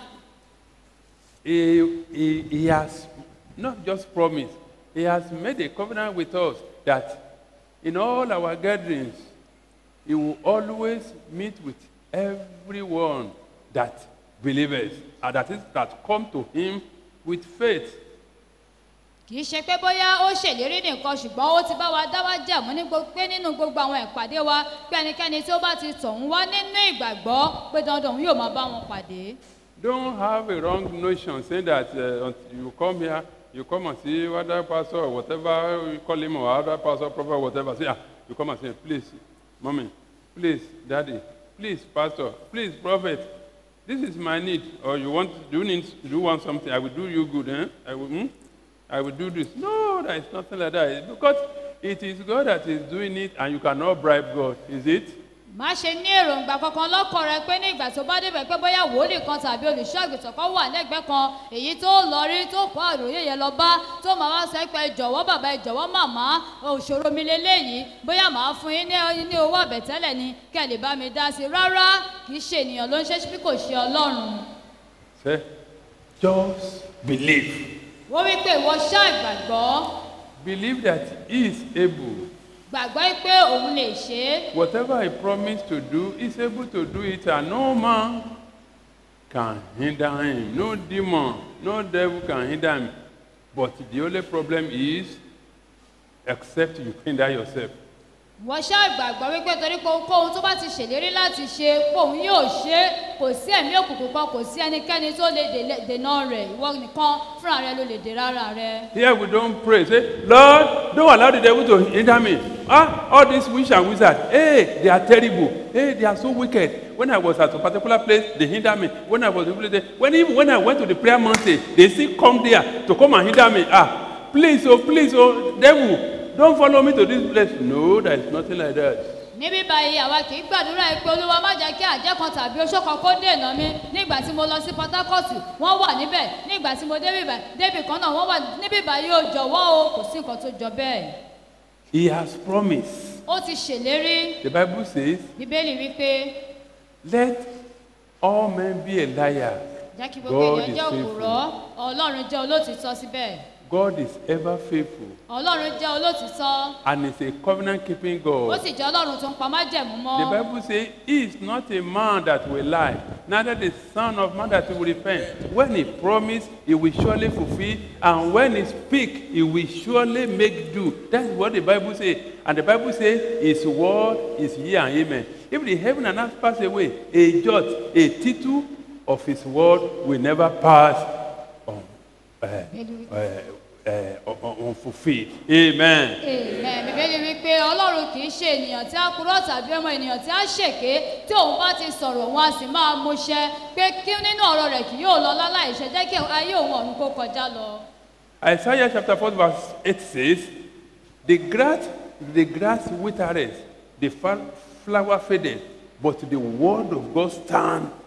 He, he, he has not just promised, he has made a covenant with us that in all our gatherings, he will always meet with everyone that believes, and that is that come to him with faith. kì í ṣe pé bóyá ó ṣèlérí nìkan ṣùgbọ́n ó ti bá wa dá wá jẹ̀mú ní pé nínú gbogbo àwọn ìpàdé wa pé ẹnikẹ́ni tí ó bá ti tọ̀hún wá nínú ìgbàgbọ́ pé dandan òun yóò máa bá wọn pàdé. Don't have a wrong notion saying that uh, you come here, you come and see other pastor or whatever you call him or other pastor, prophet, whatever. Say, ah, you come and say, please, mommy, please, daddy, please, pastor, please, prophet, this is my need. Or you want, do you need, do you want something? I will do you good, eh? I will, hmm? I will do this. No, there is nothing like that. It's because it is God that is doing it, and you cannot bribe God, is it? má ṣe ní èròǹgbà kankan lọ́kàn rẹ pé ní ìgbà tó bá débẹ̀ pé bóyá wòlíì kan tàbí olùṣọ́ àgùntàn kan wà lẹ́gbẹ̀ẹ́ kan èyí tó lọ rí tó kó àròyé yẹn lọ bá tó máa wá sọ pé jọ̀wọ́ bàbá jọ̀wọ́ màmá òṣòro mi lélẹ́yìí bóyá màá fún yín ní owó àbẹ̀tẹ́lẹ̀ ni kẹ́ ẹ lè bá mi dá sí i rárá kì í ṣe ènìyàn ló ń ṣe bí kò ṣe ọlọ́run. Say, just believe. wọ́n wí pé ìwọ ṣáà gbàgbọ́. Believe that he is able. gbàgbọ́ pé òun lè ṣe é. Whatever he promised to do, he's able to do it, and no man can hinder him. No demon, no devil can hinder him. But the only problem is, except you hinder yourself. wọ́n ṣáà gbàgbọ́ wípé torí pé ohunkóhun tó bá ti ṣèlérí láti ṣe pé òun yóò ṣe é kò sí ẹ̀mí òkùnkùn kan kò sí ẹnikẹ́ni tó lè dènà rẹ̀ ìwọ nìkan fúnra rẹ ló lè dè rárá rẹ. Here we don't pray. Say, Lord, don't allow the devil to hinder me. Ah, all these witch and wizards, hey, they are terrible. Hey, they are so wicked. When I was at a particular place, they hinder me. When I was there, when even when I went to the prayer mountain, they still come there to come and hinder me. Ah, please, oh, please, oh, devil. Don't follow me to this place. No, there is nothing like that. níbí báyìí àwa kì í gbàdúrà pé olúwa má jẹ́ kí àjẹ́ kan tàbí oṣó kan kó dènà mi nígbà tí mo lọ sí port harcourt wọ́n wà níbẹ̀ nígbà tí mo débì kan náà wọ́n wà níbí báyìí ó jọ̀wọ́ o kò sí nǹkan tó jọ bẹ́ẹ̀. He has promised. ó ti ṣèlérí. The Bible says, bíbélì wípé. let all men be a liar. jẹ́ kí gbogbo ènìyàn jẹ́ òkúrọ́ ọlọ́run jẹ́ olótìtọ́ síbẹ̀. God is ever faithful. ọlọ́run jẹ́ olótìtọ́. And is a covenant keeping God. ó sì jẹ́ ọlọ́run tó ń pa májẹ̀mú mọ́. The Bible says he is not a man that will lie, neither the son of man that will repent. When he promised, he will surely fulfill, and when he speak, he will surely make do. That's what the Bible says. And the Bible says his word is yea and amen. If the heaven and earth pass away, a jot, a tittle of his word will never pass on. Uh, uh, uh, unfulfilled. Amen. Amen. Bíbélì wípé Ọlọ́run kì í ṣe ènìyàn tí a kúrò tàbí ọmọ ènìyàn tí a ṣèké tí òun bá ti sọ̀rọ̀ òun a sì máa múṣẹ pé kí nínú ọ̀rọ̀ rẹ̀ kì yóò lọ láláì ṣe jẹ́ kí ayé òun ọ̀run kó kọjá lọ. Isaiah chapter four verse eight says, the grass, the grass withereth, the flower fadeth, but the word of God stand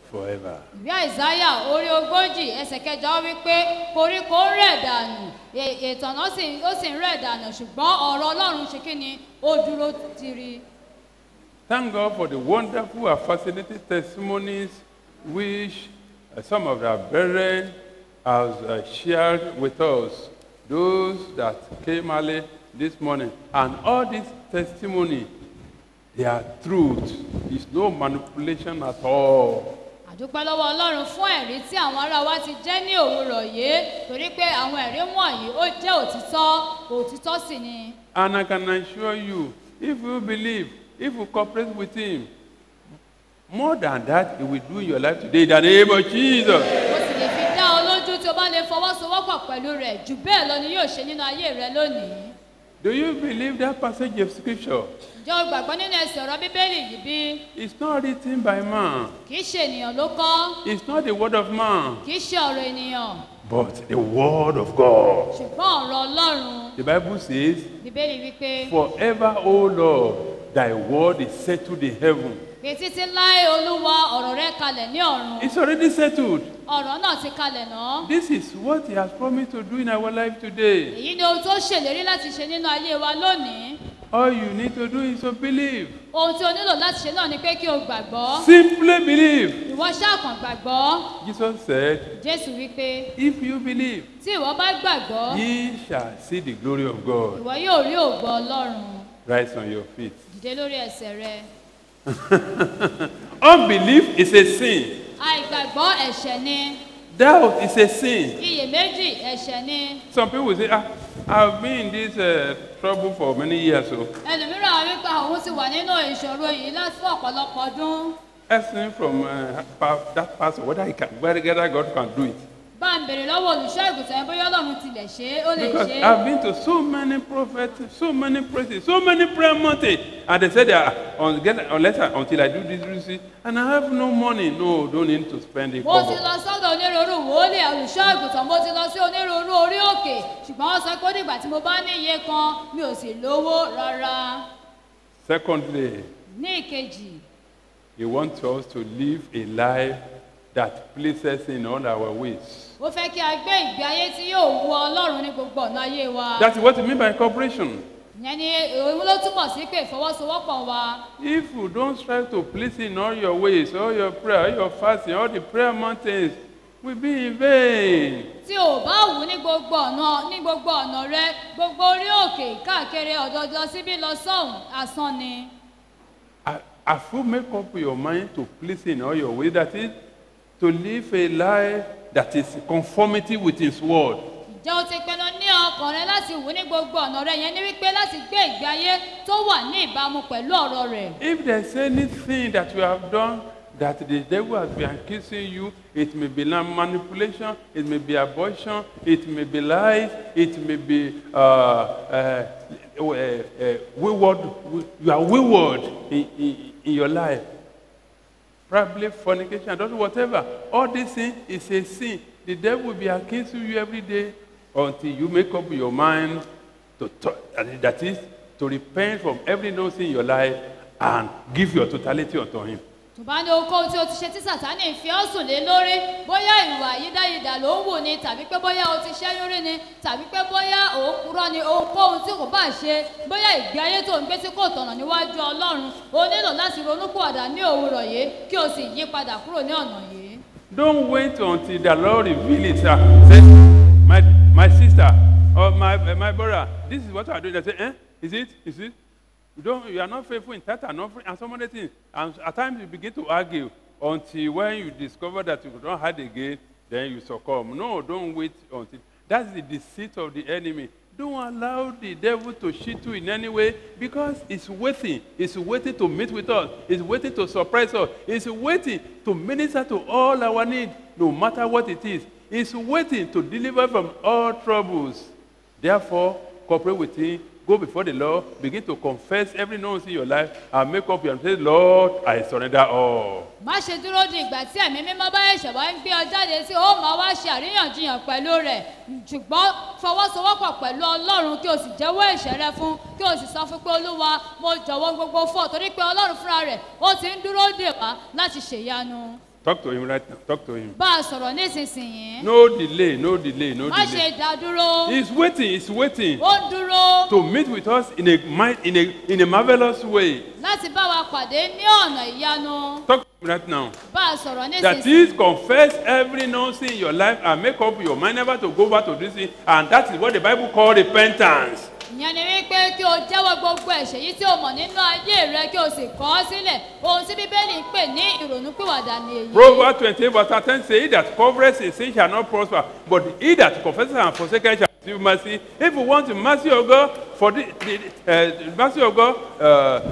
forever. ìwé àìsáyà orí ogójì ẹsẹ̀ kẹjọ wípé koríko ń rẹ̀ dànù è- ètànà sì ó sì ń rẹ̀ dànù ṣùgbọ́n ọ̀rọ̀ ọlọ́run ṣe kí ni ó dúró tiri. Thank God for the wonderful and fascinating testimonies which uh, some of our brethren have uh, shared with us, those that came early this morning. And all these testimony, they are truth. It's no manipulation at all. àdúpẹ́ lọ́wọ́ ọlọ́run fún ẹ̀rí tí àwọn ará wa ti jẹ́ ní òwúrọ̀ yìí torí pé àwọn ẹ̀rí wọ̀nyí ó jẹ́ òtítọ́ òtítọ́ sì ni. And I can assure you, if you believe, if you cooperate with him, more than that, he will do in your life today in the name of Jesus. mo sì lè fi dá ọ lójú tí o bá lè fọwọ́sowọ́pọ̀ pẹ̀lú rẹ̀ jù bẹ́ẹ̀ lọ ni yóò ṣe nínú ayé rẹ lónìí. Do you believe that passage of scripture? ǹjẹ́ o gbàgbọ́ nínú ẹsẹ̀ ọ̀rọ̀ bíbélì yìí bí? It's not written by man. kì í ṣe ènìyàn ló kọ́ It's not the word of man, kì í ṣe ọ̀rọ̀ ènìyàn but the word of God. ṣùgbọ́n ọ̀rọ̀ ọlọ́run. The Bible says, bíbélì wípé forever, O Lord, thy word is settled in heaven. pé títí láé olúwa ọ̀rọ̀ rẹ kalẹ̀ ní ọ̀run. It's already settled. ọ̀rọ̀ náà ti kalẹ̀ náà. This is what he has promised to do in our life today. èyí ni ohun tó ṣèlérí láti ṣe nínú ayé wa lónìí. All you need to do is to believe. ohun tí o nílò láti ṣe náà ni pé kí o gbàgbọ́. Simply believe. ìwọ ṣáàkàn gbàgbọ́. Jesus said, jésù wípé if you believe, tí ìwọ bá gbàgbọ́ ye shall see the glory of God. ìwọ yóò rí ògo ọlọ́run. Rise on your feet. dìde lórí ẹsẹ̀ rẹ. Unbelief is a sin. àìgbàgbọ́ ẹ̀ṣẹ̀ ni. Doubt is a sin. iyèméjì ẹ̀ṣẹ̀ ni. Some people say, ah, I've been in this uh, trouble for many years. So, ẹlòmíràn á wípé àwọn ti wà nínú ìṣòro yìí láti fún ọ̀pọ̀lọpọ̀ ọdún. asking from uh, pa- that pastor whether he can, whether God can do it. bá ń bèrè lọ́wọ́ olùṣọ́ ìgùntàn bóyá ọlọ́run tilẹ̀ ṣe é ó lè Because ṣe é. I've been to so many prophets, so many priests, so many prayer mountains, and they said, ah, un- get- unless I, until I do this, this, this, and I have no money. No, don't need to spend it. mo ti lọ sọ́dọ̀ onírúurú wòólì olùṣọ́ ìgùntàn mo ti lọ sí onírúurú orí òkè ṣùgbọ́n wọ́n sọ pé ó dìgbà tí mo bá ní iye kan mi ò sì lówó rárá. Secondly, ní ìkejì he wants us to live a life that pleases in all our ways. ó fẹ́ kí a gbé ìgbé ayé tí yóò wu ọlọ́run ní gbogbo ọ̀nà ayé wa. That's what it means by cooperation. ìyẹn ni òun ló túmọ̀ sí pé ìfọwọ́sowọ́pọ̀ wa. If you don't strive to please in all your ways, all your prayer, all your fasting, all the prayer mountains will be in vain. tí o bá wù ní gbogbo ọ̀nà ní gbogbo ọ̀nà rẹ gbogbo orí òkè káàkiri ọ̀dọ̀dọ̀ síbí lọ sọ́hùn asán ni. Have you make up your mind to please in all your ways, that is, to live a life that is conformity with his word. ǹjẹ́ o ti pinnu ní ọkàn rẹ láti wù ní gbogbo ọ̀nà rẹ yẹn ní wípé láti gbé ìgbé ayé tó wà ní ìbámu pẹ̀lú ọ̀rọ̀ rẹ̀. If there's anything that you have done that the devil has been accusing you, it may be manipulation, it may be abortion, it may be lies, it may be uh, uh, uh, uh, wayward, you are wayward in, in, in your life. Probably fornication, don't whatever. All these things is a sin. The devil will be accusing you every day until you make up your mind to, to that is to repent from every no sin in your life and give your totality unto him. tó bá ní ohunkóhun tí o ti ṣe tí sàtánì fi ọ́ sùn lé lórí bóyá ìwà yídáyidà ló ń wù ni tàbí pé bóyá o ti ṣẹ́yún rí ni tàbí pé bóyá òun purọ́ ni ohunkóhun tí kò bá ṣe bóyá ìgbé ayé tó ń gbé tí kò tọ̀nà níwájú ọlọ́run o nílò láti ronúpìwàdà ní òwúrọ̀ yìí kí o sì yí padà kúrò ní ọ̀nà yìí. Don't wait until the Lord reveal it. Sir. Say, my, my sister or my, my brother, this is what I do. They say, eh? Is it? Is it? You, don't, you are not faithful in that and offering and some other things. And at times you begin to argue until when you discover that you don't hide again, then you succumb. No, don't wait until. That's the deceit of the enemy. Don't allow the devil to cheat you in any way because it's waiting. It's waiting to meet with us. It's waiting to surprise us. It's waiting to minister to all our needs, no matter what it is. It's waiting to deliver from all troubles. Therefore, cooperate with him. Go before the Lord, begin to confess every nonsense in your life, and make up your mind, say, Lord, I surrender all. má ṣe dúró di ìgbà tí ẹ̀mí mímọ́ bá ẹ̀ṣẹ̀ wá ń gbé ọ jáde sí ó máa wá ṣe àríyànjiyàn pẹ̀lú rẹ̀ ṣùgbọ́n fọwọ́sowọ́pọ̀ pẹ̀lú ọlọ́run kí o sì jẹ́wọ́ ẹ̀ṣẹ̀ rẹ fún kí o sì sọ fún pé olúwa mo jọ̀wọ́ gbogbo fún ọ torí pé ọlọ́run fúnra rẹ̀ ó ti ń dúró dè wá láti ṣèyanu. Talk to him right now. Talk to him. bá a sọ̀rọ̀ nísinsìnyí. No delay, no delay, no má ṣe delay. dádúró. He's waiting, he's waiting ó ń dúró to meet with us in a, mi- in a, in a marvelous way. láti bá wa pàdé ní ọ̀nà ìyanu. Talk to him right now. bá a sọ̀rọ̀ That nísinsìnyí. is, confess every nonsense in your life and make up your mind never to go back to this thing. And that is what the Bible calls repentance. ìyẹn ni wípé kí o jẹ́wọ́ gbogbo ẹ̀ṣẹ̀ yìí tí o mọ̀ nínú ayé rẹ kí o sì kọ̀ ọ́ sílẹ̀ ohun tí bíbélì ń pè ní ìrònúpìwàdà ni èyí. Proverbs twenty-eight verse ten says, he that covereth a sin shall not prosper, but he that confesses and forsaketh shall receive mercy. If you want the mercy of God, for the, the uh, mercy of God uh,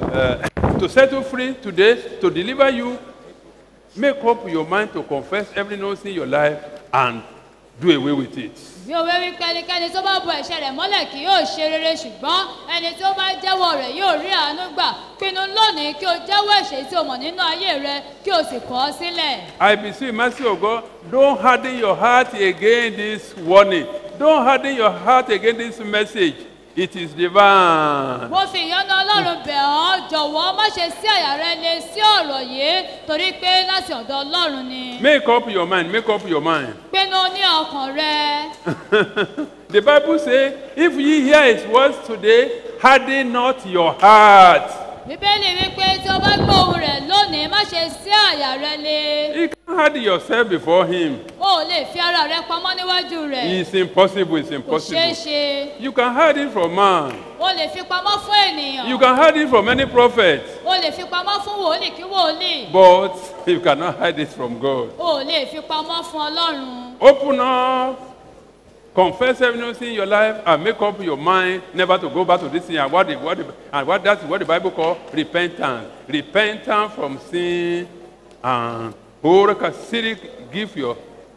uh, to set you free today, to deliver you, make up your mind to confess every nonsense in your life and do away with it. bí òwe wípé ẹnikẹ́ni tó bá bo ẹ̀ṣẹ̀ rẹ̀ mọ́lẹ̀ kì yóò ṣe rere ṣùgbọ́n ẹni tó bá jẹ́wọ́ rẹ̀ yóò rí àánú gbà pinnu lónìí kí o jẹ́wọ́ ẹ̀ṣẹ̀ tí o mọ̀ nínú ayé rẹ kí o sì kọ̀ ọ́ sílẹ̀. I beseech mercy of God, don't harden your heart against this warning. Don't harden your heart against this message. It is divine. mo fi ìyọ́nú ọlọ́run bẹ̀ ọ́ jọ̀wọ́ má ṣe sí àyà rẹ lé sí ọ̀rọ̀ yìí torí pé láti ọ̀dọ̀ ọlọ́run ni. Make up your mind, make up your mind. pinnu ní ọkàn rẹ. The Bible says, if ye hear his words today, harden not your heart. bíbélì wípé tí o bá gbọ́ ohùn rẹ̀ lónìí má ṣe sí àyà rẹ lé. You can't harden yourself before him. o ò lè fi ara rẹ pamọ́ níwájú rẹ̀. It's impossible, it's kò ṣeé impossible. ṣe. You can hide it from man. o lè fi pamọ́ fún ènìyàn. You can hide it from any prophet. o lè fi pamọ́ fún wòlíì kí wòlíì. But you cannot hide it from God. o ò lè fi pamọ́ fún ọlọ́run. Open up, confess everything in your life, and make up your mind never to go back to this thing. And what, the, what the, and what that's what the Bible calls repentance. Repentance from sin, and or give your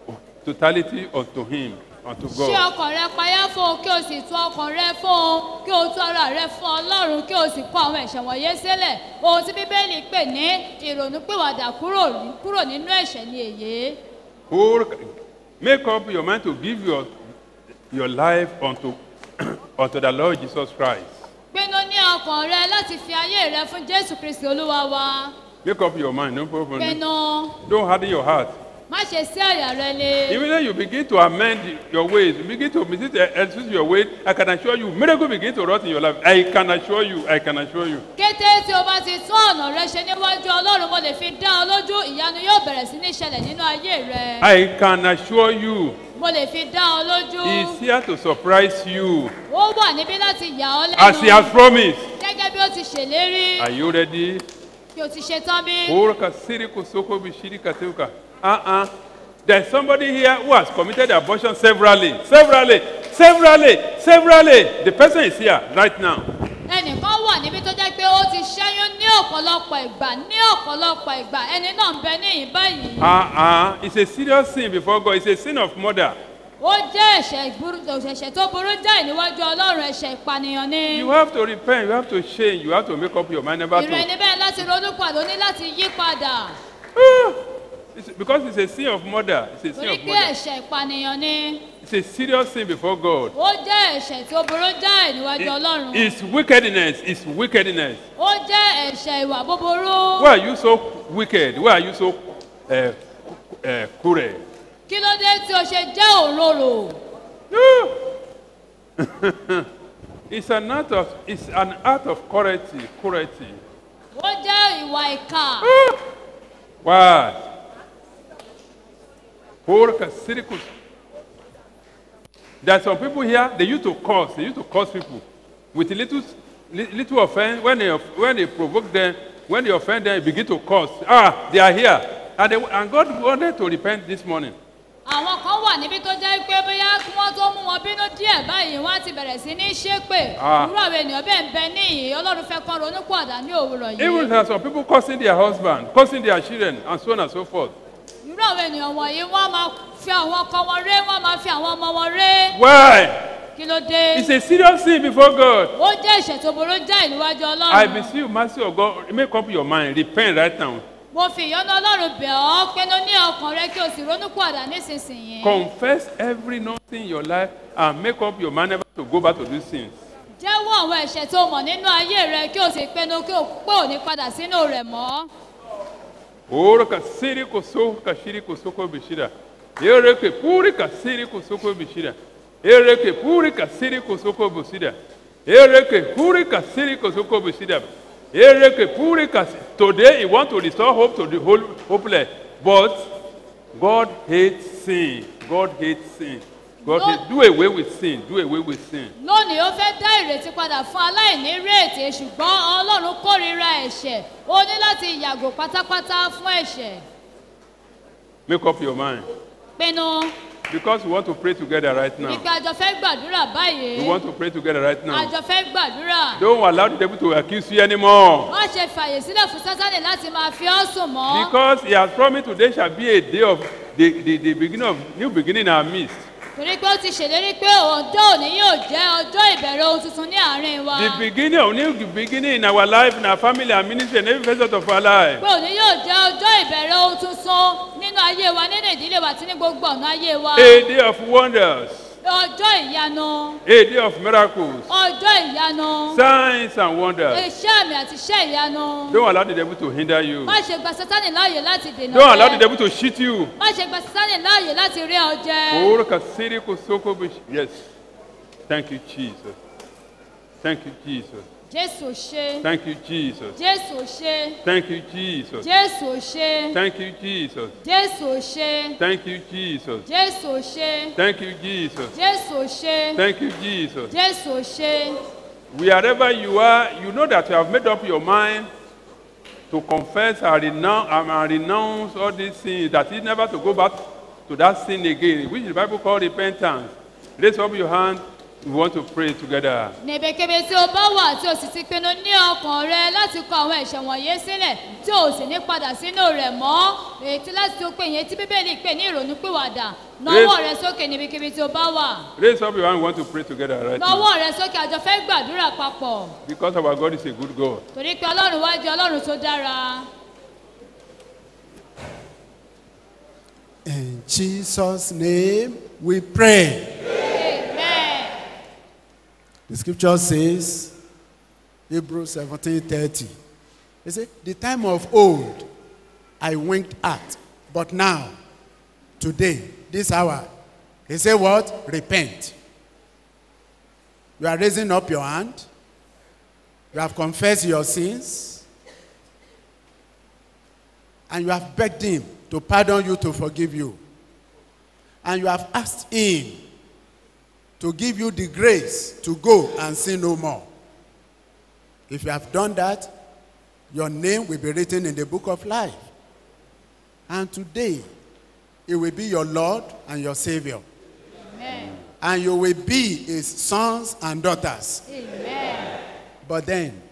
totality unto Him, unto ṣé God. ọkàn rẹ payá fún un kí o sì tún ọkàn rẹ fún un kí o tún ara rẹ fún ọlọ́run kí o sì kọ àwọn ẹ̀ṣẹ̀ wọ̀nyí sílẹ̀ ohun tí bíbélì pè ní ìrònúpìwàdà kúrò kúrò nínú ẹ̀ṣẹ̀ ni èyí. Or make up your mind to give your your life unto unto the Lord Jesus Christ. pinnu ní ọkàn rẹ láti fi ayé rẹ fún jésù kristi olúwa wa. Make up your mind, no problem. pinnu Don't harden your heart. má ṣe sí àyà rẹ lé. Even when you begin to amend your ways, you begin to visit excuse your ways, I can assure you, miracle begin to rot in your life. I can assure you, I can assure you. kété tí o bá ti tún ọ̀nà rẹ ṣe níwájú ọlọ́run mo lè fi dá ọ lójú ìyanu yóò bẹ̀rẹ̀ sí ní ṣẹlẹ̀ nínú ayé rẹ. I can assure you, mo lè fi dá ọ lójú. He's here to surprise you ó wà níbí láti yà ọ́ lẹ́nu. as He has promised. gẹ́gẹ́ bí ó ti ṣèlérí. Are you ready? kí o ti ṣe tán bí. Oraka siriko soko bishirika teuka. Uh-uh. There's somebody here who has committed abortion severally, severally, severally, severally. The person is here right now. ẹnìkan wà níbi tó jẹ́ pé ó ti ṣẹ́yún ní ọ̀pọ̀lọpọ̀ ìgbà ní ọ̀pọ̀lọpọ̀ ìgbà ẹni náà ń bẹ níyìn báyìí. Uh-uh. It's a serious sin before God. It's a sin of murder. ó jẹ́ ẹ̀ṣẹ̀ ìburú- ẹ̀ṣẹ̀ tó burú jáì níwájú ọlọ́run ẹ̀ṣẹ̀ ìpànìyàn ni. You have to repent. You have to change. You have to make up your mind never ìrìn to. ẹni bẹ́ẹ̀ láti ronú padà ó ní láti yí padà. It's because it's a sin of murder. It's a sin torí of pé murder. ẹ̀ṣẹ̀ ìpànìyàn ni. It's a serious sin before God. ó jẹ́ ẹ̀ṣẹ̀ tó burú jáì níwájú ọlọ́run. It's wickedness. It's wickedness. ó jẹ́ ẹ̀ṣẹ̀ ìwà búburú. Why are you so wicked? Why are you so uh, uh, cruel? kí ló dé tí o ṣe jẹ́ òróró. It's an act of it's an act of cruelty. Cruelty. ó jẹ́ ìwà ìkà. Why? Porca circus. There are some people here. They used to curse. They used to curse people with a little li- little offense. When they off- when they provoke them, when they offend them, they begin to curse. Ah, they are here, and they, and God wanted to repent this morning. àwọn kan wà níbi tó jẹ́ pé bóyá kí wọ́n tó mú wọn bínú díẹ̀ báyìí wọ́n á ti bẹ̀rẹ̀ sí ní ṣépè. Ah. irú àwọn ènìyàn bẹ́ẹ̀ ń bẹ níyì ọlọ́run fẹ́ kán ronú pàdà ní òwúrọ̀ Even yìí. there are some people cursing their husband, cursing their children, and so on and so forth. irú àwọn ènìyàn wọ̀nyí wọ́n máa fi àwọn ọkọ wọn ré wọ́n máa fi àwọn ọmọ wọn ré. Why? kí ló dé. It's a serious sin before God. ó jẹ́ ìṣẹ̀ tó burú jáì níwájú I ọlọ́run. beseech you, mercy of God, make up your mind, repent right now. mo fi ìyọ́nú ọlọ́run bẹ̀ ọ́ pinnu ní ọkàn rẹ kí o sì ronú pàdà nísinsìnyí. Confess every nonsense in your life and make up your mind never to go back to these sins. jẹ́wọ́ àwọn ẹ̀ṣẹ̀ tó mọ̀ nínú ayé rẹ kí o sì pinnu kí o pé ò ní padà sínú rẹ̀ mọ́. Ora kasiri koso kashiri kosoko bishira. Ereke puri kasiri kosoko bishira. Ereke puri kasiri kosoko bishira. Ereke puri kasiri kosoko bishira. Ereke puri kasi. Today he want to restore hope to the whole hopeless, but God hates sin. God hates sin. God Lord- hates, do away with sin. Do away with sin. lónìí ó fẹ́ dá ìrètí padà fún aláìní rèétí ṣùgbọ́n ọlọ́run kórìíra ẹ̀ṣẹ̀ ó ní láti yàgò pátápátá fún ẹ̀ṣẹ̀ Make up your mind. pinnu Because we want to pray together right now. ìgbà àjọ fẹ́ gbàdúrà báyìí We want to pray together right now. àjọ fẹ́ gbàdúrà Don't allow the devil to accuse you anymore. má ṣe fàyè sílẹ̀ fún sátánì láti máa fi ọ́ sùn mọ́ Because he has promised today shall be a day of the, the, the beginning of new beginning in our midst. torí pé ó ti ṣèlérí pé ọjọ́ òní yóò jẹ́ ọjọ́ ìbẹ̀rẹ̀ ohun tuntun ní àárín wa The beginning of new beginning in our life, in our family, our ministry, and every facet of our life. pé òní yóò jẹ́ ọjọ́ ìbẹ̀rẹ̀ ohun tuntun nínú ayé wa nínú ìdílé wa àti ní gbogbo ọ̀nà ayé wa A day of wonders, ọjọ́ ìyanu a day of miracles, ọjọ́ ìyanu signs and wonders. iṣẹ́ àmì àti iṣẹ́ ìyanu Don't allow the devil to hinder you. má ṣe gba sátánì láàyè láti dènà Don't allow the rẹ devil to cheat you. má ṣe gba sátánì láàyè láti rí ọ jẹ Oro kasiri kosoko bish- Yes. Thank you, Jesus. Thank you, Jesus. jésù ò ṣe Thank you, Jesus. jésù ò ṣe Thank you, Jesus. jésù ò ṣe Thank you, Jesus. jésù ò ṣe Thank you, Jesus. jésù ò ṣe Thank you, Jesus. jésù ò ṣe Thank you, Jesus. jésù ò ṣe Wherever you are, you know that you have made up your mind to confess and renounce, and renounce all these sins, that is never to go back to that sin again, which the Bible calls repentance. Raise up your hand. We want to pray together. níbikíbi tí o bá wà tí o sì ti pinnu ní ọkàn rẹ láti kọ àwọn ẹ̀ṣẹ̀ wọ̀nyí sílẹ̀ tí o sì ní padà sínú rẹ̀ mọ́ ètí láti tó pé ìyẹn tí bíbélì pè ní ìrònúpìwàdà nawọ́ rẹ sókè níbikíbi tí o bá wà Raise up your hand. We want to pray together right now. nawọ́ rẹ sókè àjọ fẹ́ gbàdúrà papọ̀ Because our God is a good God. torí pé ọlọ́run wá jẹ́ ọlọ́run tó dára In Jesus' name we pray. amen The scripture says, Hebrews seventeen thirty. It says, the time of old I winked at, but now, today, this hour, he said what? Repent. You are raising up your hand. You have confessed your sins. And you have begged him to pardon you, to forgive you. And you have asked him to give you the grace to go and sin no more. If you have done that, your name will be written in the book of life. And today, it will be your Lord and your Savior. amen And you will be his sons and daughters. amen But then,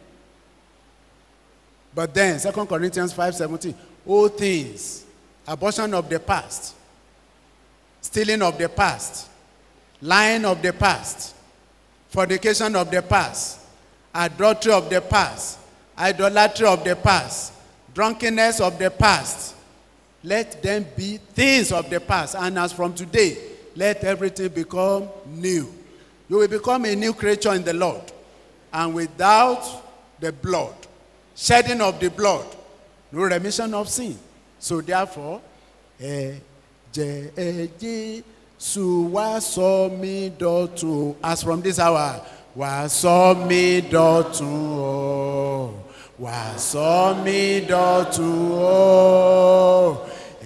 but then, Second Corinthians five seventeen, all things, abortion of the past, stealing of the past, lying of the past, fornication of the past, adultery of the past, idolatry of the past, drunkenness of the past, let them be things of the past. And as from today, let everything become new. You will become a new creature in the Lord. And without the blood, shedding of the blood, no remission of sin. So therefore, ẹ̀jẹ̀ ẹ̀jẹ̀ Jésù wá sọ mí dọ̀tun. As from this hour, wá sọ mí dọ̀tun o, wá sọ mí dọ̀tun o.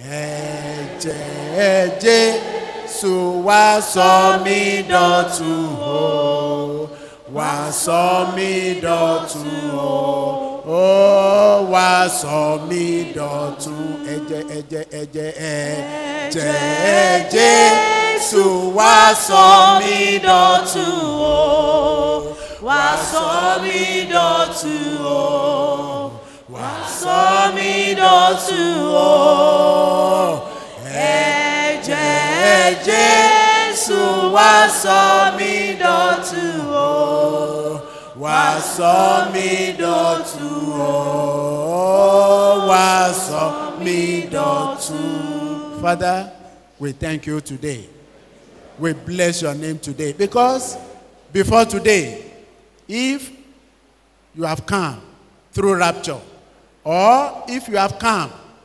Ẹ̀jẹ̀ ẹ̀jẹ̀ Jésù wá sọ mí dọ̀tun o, wá sọ mí dọ̀tun o. Ó wá sọ mí dọ̀tun. Ẹ̀jẹ̀ ẹ̀jẹ̀ ẹ̀jẹ̀ ẹ̀jẹ̀ Jésù wá sọ mí dọ̀tun o, wá sọ mí dọ̀tun o, wá sọ mí dọ̀tun o. Ẹ̀jẹ̀ Jésù wá sọ mí dọ̀tun o, wá sọ mí dọ̀tun o, wá sọ mí dọ̀tun. Father, we thank you today. We bless your name today. Because before today, if you have come through rapture, or if you have come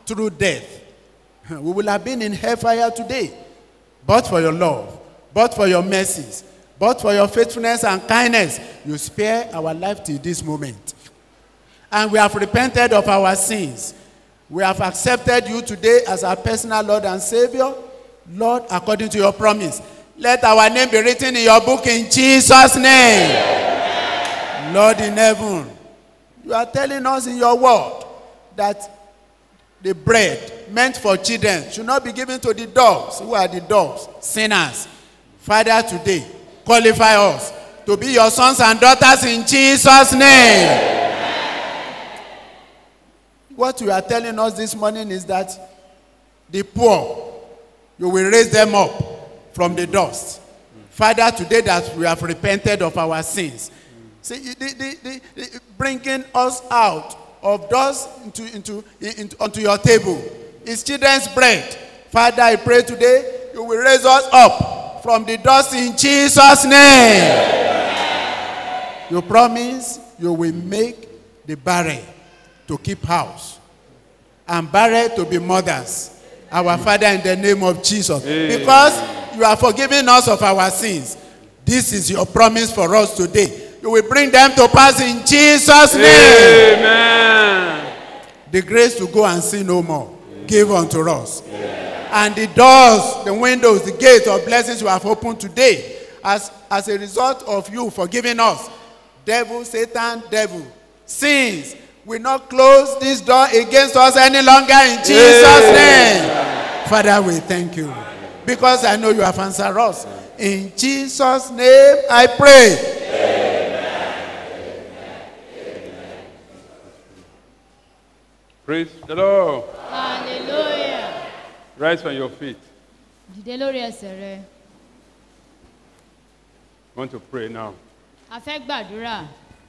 through death, we will have been in hellfire today. But for your love, but for your mercies, but for your faithfulness and kindness, you spare our life till this moment. And we have repented of our sins. We have accepted you today as our personal Lord and Savior. Lord, according to your promise, let our name be written in your book in Jesus' name. Amen. Lord in heaven, you are telling us in your word that the bread meant for children should not be given to the dogs. Who are the dogs? Sinners. Father, today, qualify us to be your sons and daughters in Jesus' name. Amen. What you are telling us this morning is that the poor, you will raise them up from the dust. Father, today that we have repented of our sins, see, the, the, the, the, bringing us out of dust into, into, into, onto your table is children's bread. Father, I pray today you will raise us up from the dust in Jesus' name. Amen. You promise you will make the barren to keep house and barren to be mothers. Our Father, in the name of Jesus. Amen. Because you are forgiving us of our sins. This is your promise for us today. You will bring them to pass in Jesus' name. Amen. The grace to go and sin no more. Amen. Give unto us. Amen. And the doors, the windows, the gates of blessings you have opened today, as, as a result of you forgiving us, devil, Satan, devil, sins will not close this door against us any longer in Jesus' Amen. Name. Father, we thank you. Because I know you have answered us. In Jesus' name I pray. Amen. Praise the Lord. Hallelujah. Rise on your feet. Dìde lórí ẹsẹ̀ rẹ. I want to pray now. A fẹ́ gbàdúrà.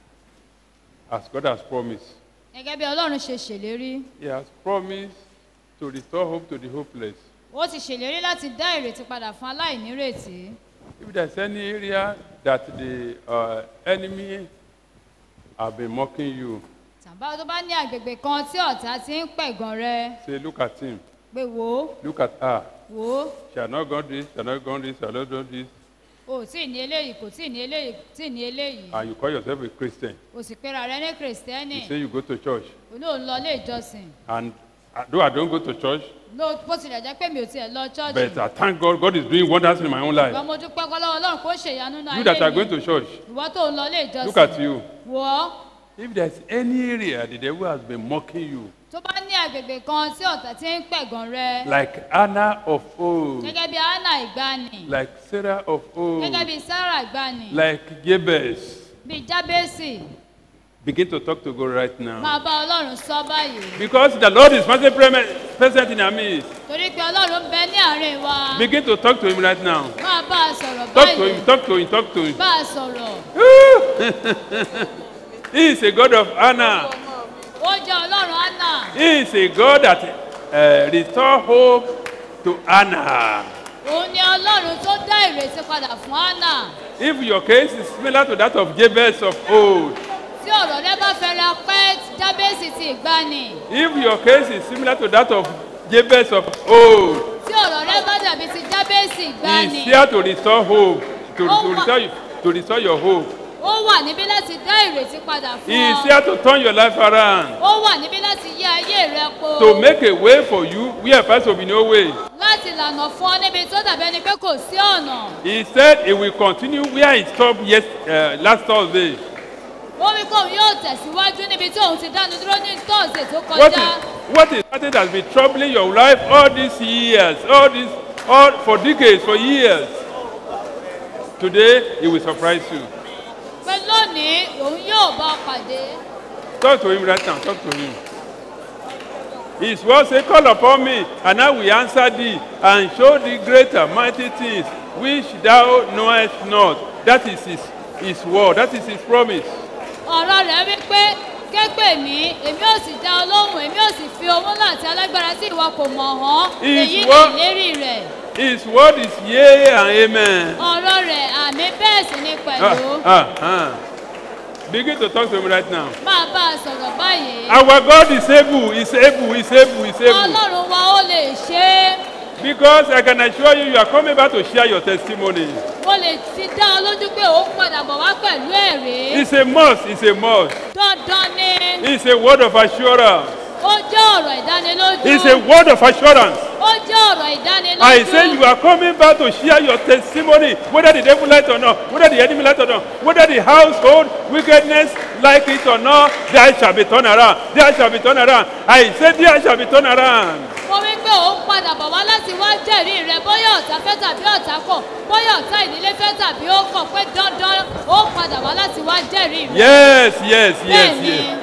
As God has promised. Gẹ́gẹ́ bí Ọlọ́run ṣe ṣèlérí. He has promised to restore hope to the hopeless. Ó ti ṣèlérí láti dá ìrètí padà fún aláìnírètí. If there's any area that the uh, enemy have been mocking you, Tàbá tó bá ní àgbègbè kan tí ọ̀tá ti ń pẹ̀gàn rẹ. say, look at him. Pé wò ó. Look at her. Wò ó. She has not gone this, she has not gone this, she has not done this. O tí ì ní eléyìí, kò tí ì ní eléyìí, tí ì ní eléyìí. And you call yourself a Christian. O sì pera rẹ ní Kìrìsìtẹ́nì. You say you go to church. O ní òun lọ ilé ìjọsìn. And uh, though I don't go to church, Ló bó tilẹ̀ jẹ́ pé mi ò tiẹ̀ lọ church. but I thank God, God is doing wonders in my own life. Ìwọ mo dúpẹ́ kọ́ lọ́wọ́ Ọlọ́run kó ṣèyanu náà ayé mi. You that are going to church, Ìwọ tó ń lọ ilé ìjọsìn. look at you. Wò ó. If there's any area the devil has been mocking you, Tó bá ní àgbègbè kan tí ọ̀tá ti ń pẹ̀gàn rẹ. like Anna of old, Gẹ́gẹ́ bí Anna ìgbàanì. like Sarah of old, Gẹ́gẹ́ bí Sarah ìgbàanì. like Jabez, Bí Jábésì. begin to talk to God right now. Máa bá Ọlọ́run sọ báyìí. Because the Lord is present in our midst. Torí pé Ọlọ́run ń bẹ ní àárín wa. Begin to talk to him right now. Máa bá a sọ̀rọ̀ Talk to báyìí. him, talk to him, talk to him. Bá a sọ̀rọ̀. He is a God of honor. Ó jẹ́ Ọlọ́run Anna. He is a God that uh, restore hope to Anna. Òun ni Ọlọ́run tó dá ìrètí padà fún Anna. If your case is similar to that of Jabez of old, Tí ọ̀rọ̀ rẹ bá fẹ́ra pẹ́ Jábésì ti ìgbàanì. if your case is similar to that of Jabez of old, Tí ọ̀rọ̀ rẹ bá dàbí ti Jábésì he ìgbàanì. is here to restore hope, to, Oh, to, ma- restore, you- to restore your hope. Ó wà níbí láti dá ìrètí padà fún He is ọ. here to turn your life around, Ó wà níbí láti yí ayé rẹ po. to make a way for you where first will be no way. Láti lànà fún ọ níbi tó dàbí ẹni pé kò sí ọ̀nà. He said he will continue where he stopped yes, uh, last Thursday. Ó wí pé òun yóò tẹ̀síwájú níbi tí òun ti dánu dúró ní tọ́sídẹ̀ẹ́ tó What kọjá. is, what is that has been troubling your life all these years, all these, all for decades, for years? Today, he will surprise you. Pé lónìí òun yóò bá ọ pàdé. Talk to him right now, talk to him. His word say, call upon me, and I will answer thee, and show thee great and mighty things, which thou knowest not. That is his, his word, that is his promise. Ọ̀rọ̀ rẹ̀ wí pé képe mi, èmi ò sì dá ọ lóhùn, èmi ò sì fi owó náà tí alágbára tí ìwọ kò mọ̀ hàn. His Èyí ni word- ìlérí rẹ̀. His word is yea and amen. Ọ̀rọ̀ rẹ̀ àmì bẹ́ẹ̀ sì ni pẹ̀lú. Ah, ah, ah. Begin to talk to him right now. máa bá a sọ̀rọ̀ báyìí. Our God is able, is able, is able, is able. ọlọ́run wa ó lè ṣe é. Because I can assure you, you are coming back to share your testimony. mo lè ti dá ọ lójú pé ó ń padà bọ̀ wá pẹ̀lú ẹ̀rí. It's a must, it's a must. dandan ni. It's a word of assurance. ó jẹ́ ọ̀rọ̀ ìdánilójú. It's a word of assurance. ó jẹ́ ọ̀rọ̀ ìdánilójú. I say you are coming back to share your testimony, whether the devil like it or not, whether the enemy like it or not, whether the household wickedness like it or not, there shall be turned around. There shall be turned around. I say there shall be turned around. mo wí pé ó ń padà bọ̀ wá láti wá jẹ́rìí rẹ bóyá ọ̀tá fẹ́ tàbí ọ̀tá kọ̀ bóyá ọ̀tá ìdílé fẹ́ tàbí ó kọ̀ pé dandan ó ń padà wá láti wá jẹ́rìí rẹ. Yes, yes, yes, Bẹ́ẹ̀ni. yes.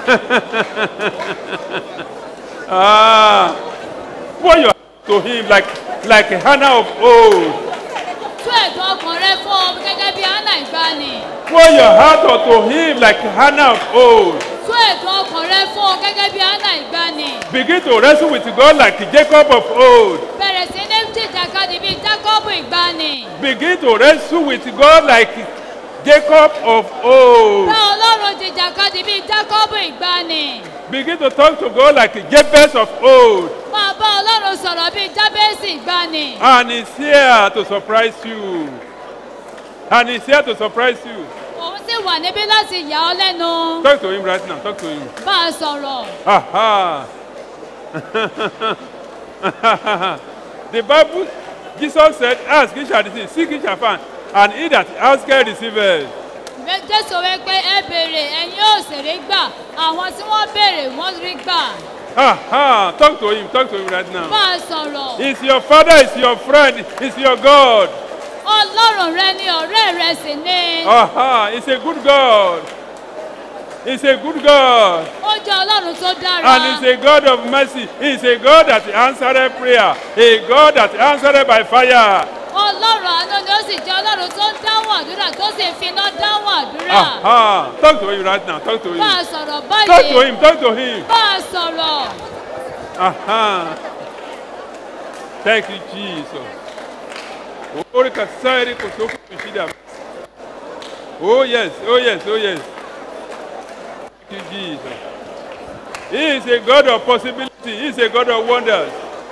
ah, pour your heart to him like like Hannah of old. tú ẹ̀dùn ọkàn rẹ fún ọ gẹ́gẹ́ bí Hánà ìgbàanì. Pour your heart to him like Hannah of old. tú ẹ̀dùn ọkàn rẹ fún ọ gẹ́gẹ́ bí Hánà ìgbàanì. Begin to wrestle with God like Jacob of old. bẹ̀rẹ̀ sí ní jìjàkadì bíi Jákọ́bù ìgbàanì. Begin to wrestle with God like Jacob of old. bá Ọlọ́run jìjàkadì bíi Jákọ́bù ìgbàanì. Begin to talk to God like Jabez of old. máa bá Ọlọ́run sọ̀rọ̀ bíi Jábésì ìgbàanì. And he's here to surprise you. And he's here to surprise you. òun sì wà níbí láti yà ọ́ lẹ́nu. Talk to him right now. Talk to him. bá a sọ̀rọ̀. Aha. The Bible, Jesus said, ask, ye shall receive, seek, ye shall find, and he that asketh receiveth. Jésù wí pé ẹ béèrè ẹ̀yin yóò sì rí gbà àwọn tí wọ́n béèrè wọ́n rí gbà. Aha. Talk to him. Talk to him right now. bá a sọ̀rọ̀. He's your father, he's your friend, he's your God. Ọlọ́run rẹ ni ọ̀rẹ́ rẹ sì ni. Aha. He's a good God. He's a good God. ó jẹ́ Ọlọ́run tó dára. And he's a God of mercy. He's a God that answered prayer. A God that answered by fire. Ọlọ́run àánú ni ó sì jẹ́ Ọlọ́run tó ń dáhùn àdúrà tó sì fi iná dáhùn àdúrà. Aha. Talk to him right now. Talk to him. bá a sọ̀rọ̀ báyìí. Talk to him. Talk to him. bá a sọ̀rọ̀. Aha. Thank you, Jesus. Oh, kasari kosoko kushida. Oh yes, oh yes, oh yes. Thank you, Jesus. He is a God of possibility. He is a God of wonders.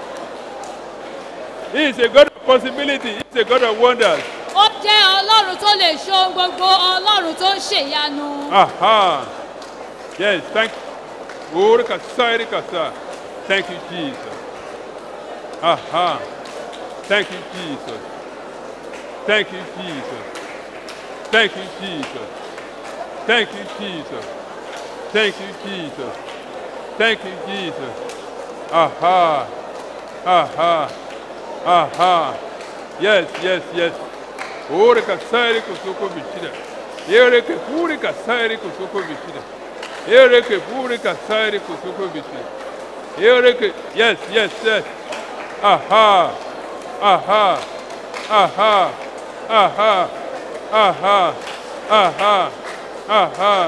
He is a God of possibility. He is a God of wonders. ó jẹ́ Ọlọ́run tó lè ṣe ohun gbogbo Ọlọ́run tó ń ṣèyanu. Aha. Yes, thank you. Oh, kasari kasa. Thank you, Jesus. Aha. Thank you, Jesus. Thank you, Jesus. Thank you, Jesus. Thank you, Jesus. Thank you, Jesus. Thank you, Jesus. Aha. Aha. Aha. Yes, yes, yes. Ore kasari kusoko bishida. Ere ke puri kasari kusoko bishida. Ere ke puri kasari kusoko bishida. Ere ke yes, yes, yes. Aha. Aha. Aha. Aha. Aha. Aha. Aha.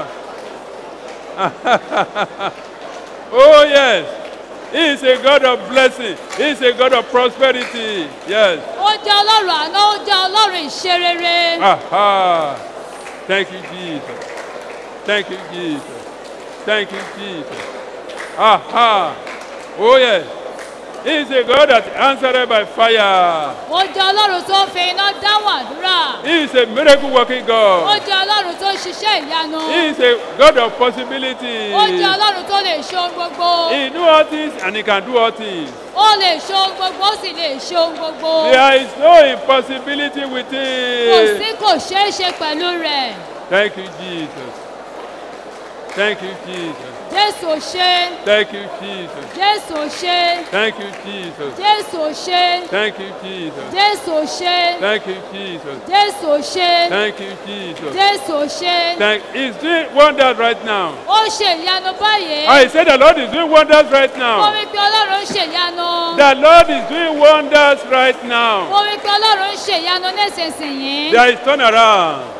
Oh yes. He is a God of blessing. He is a God of prosperity. Yes. ó jẹ́ Ọlọ́run àánú ó jẹ́ Ọlọ́run ìṣerere. Aha. Thank you, Jesus. Thank you, Jesus. Thank you, Jesus. Aha. Oh yes. He is a God that answered by fire. ó jẹ́ Ọlọ́run tó fi iná dáhùn àdúrà. He is a miracle working ó God. jẹ́ Ọlọ́run tó ṣiṣẹ́ ìyanu. He is a God of possibility. ó jẹ́ Ọlọ́run tó lè ṣe ohun gbogbo. He knew all things and he can do all things. ó lè ṣe ohun gbogbo ó sì lè ṣe ohun gbogbo. There is no impossibility with kò him. sí kò ṣeé ṣe pẹ̀lú rẹ̀. Thank you, Jesus. Thank you, Jesus. Jésù ṣe. Thank you, Jesus. Jésù ṣe. Thank you, Jesus. Jésù ṣe. Thank you, Jesus. Jésù ṣe. Thank you, Jesus. Jésù ṣe. Thank you, Jesus. Jésù ṣe. Thank. He's doing wonders right now. ó ṣe ìyanu báyìí. I said the Lord is doing wonders right mo now. wí pé Ọlọ́run ń ṣe ìyanu. The Lord is doing wonders right now. mo wí pé Ọlọ́run ń ṣe ìyanu nísinsìnyí. There is turnaround.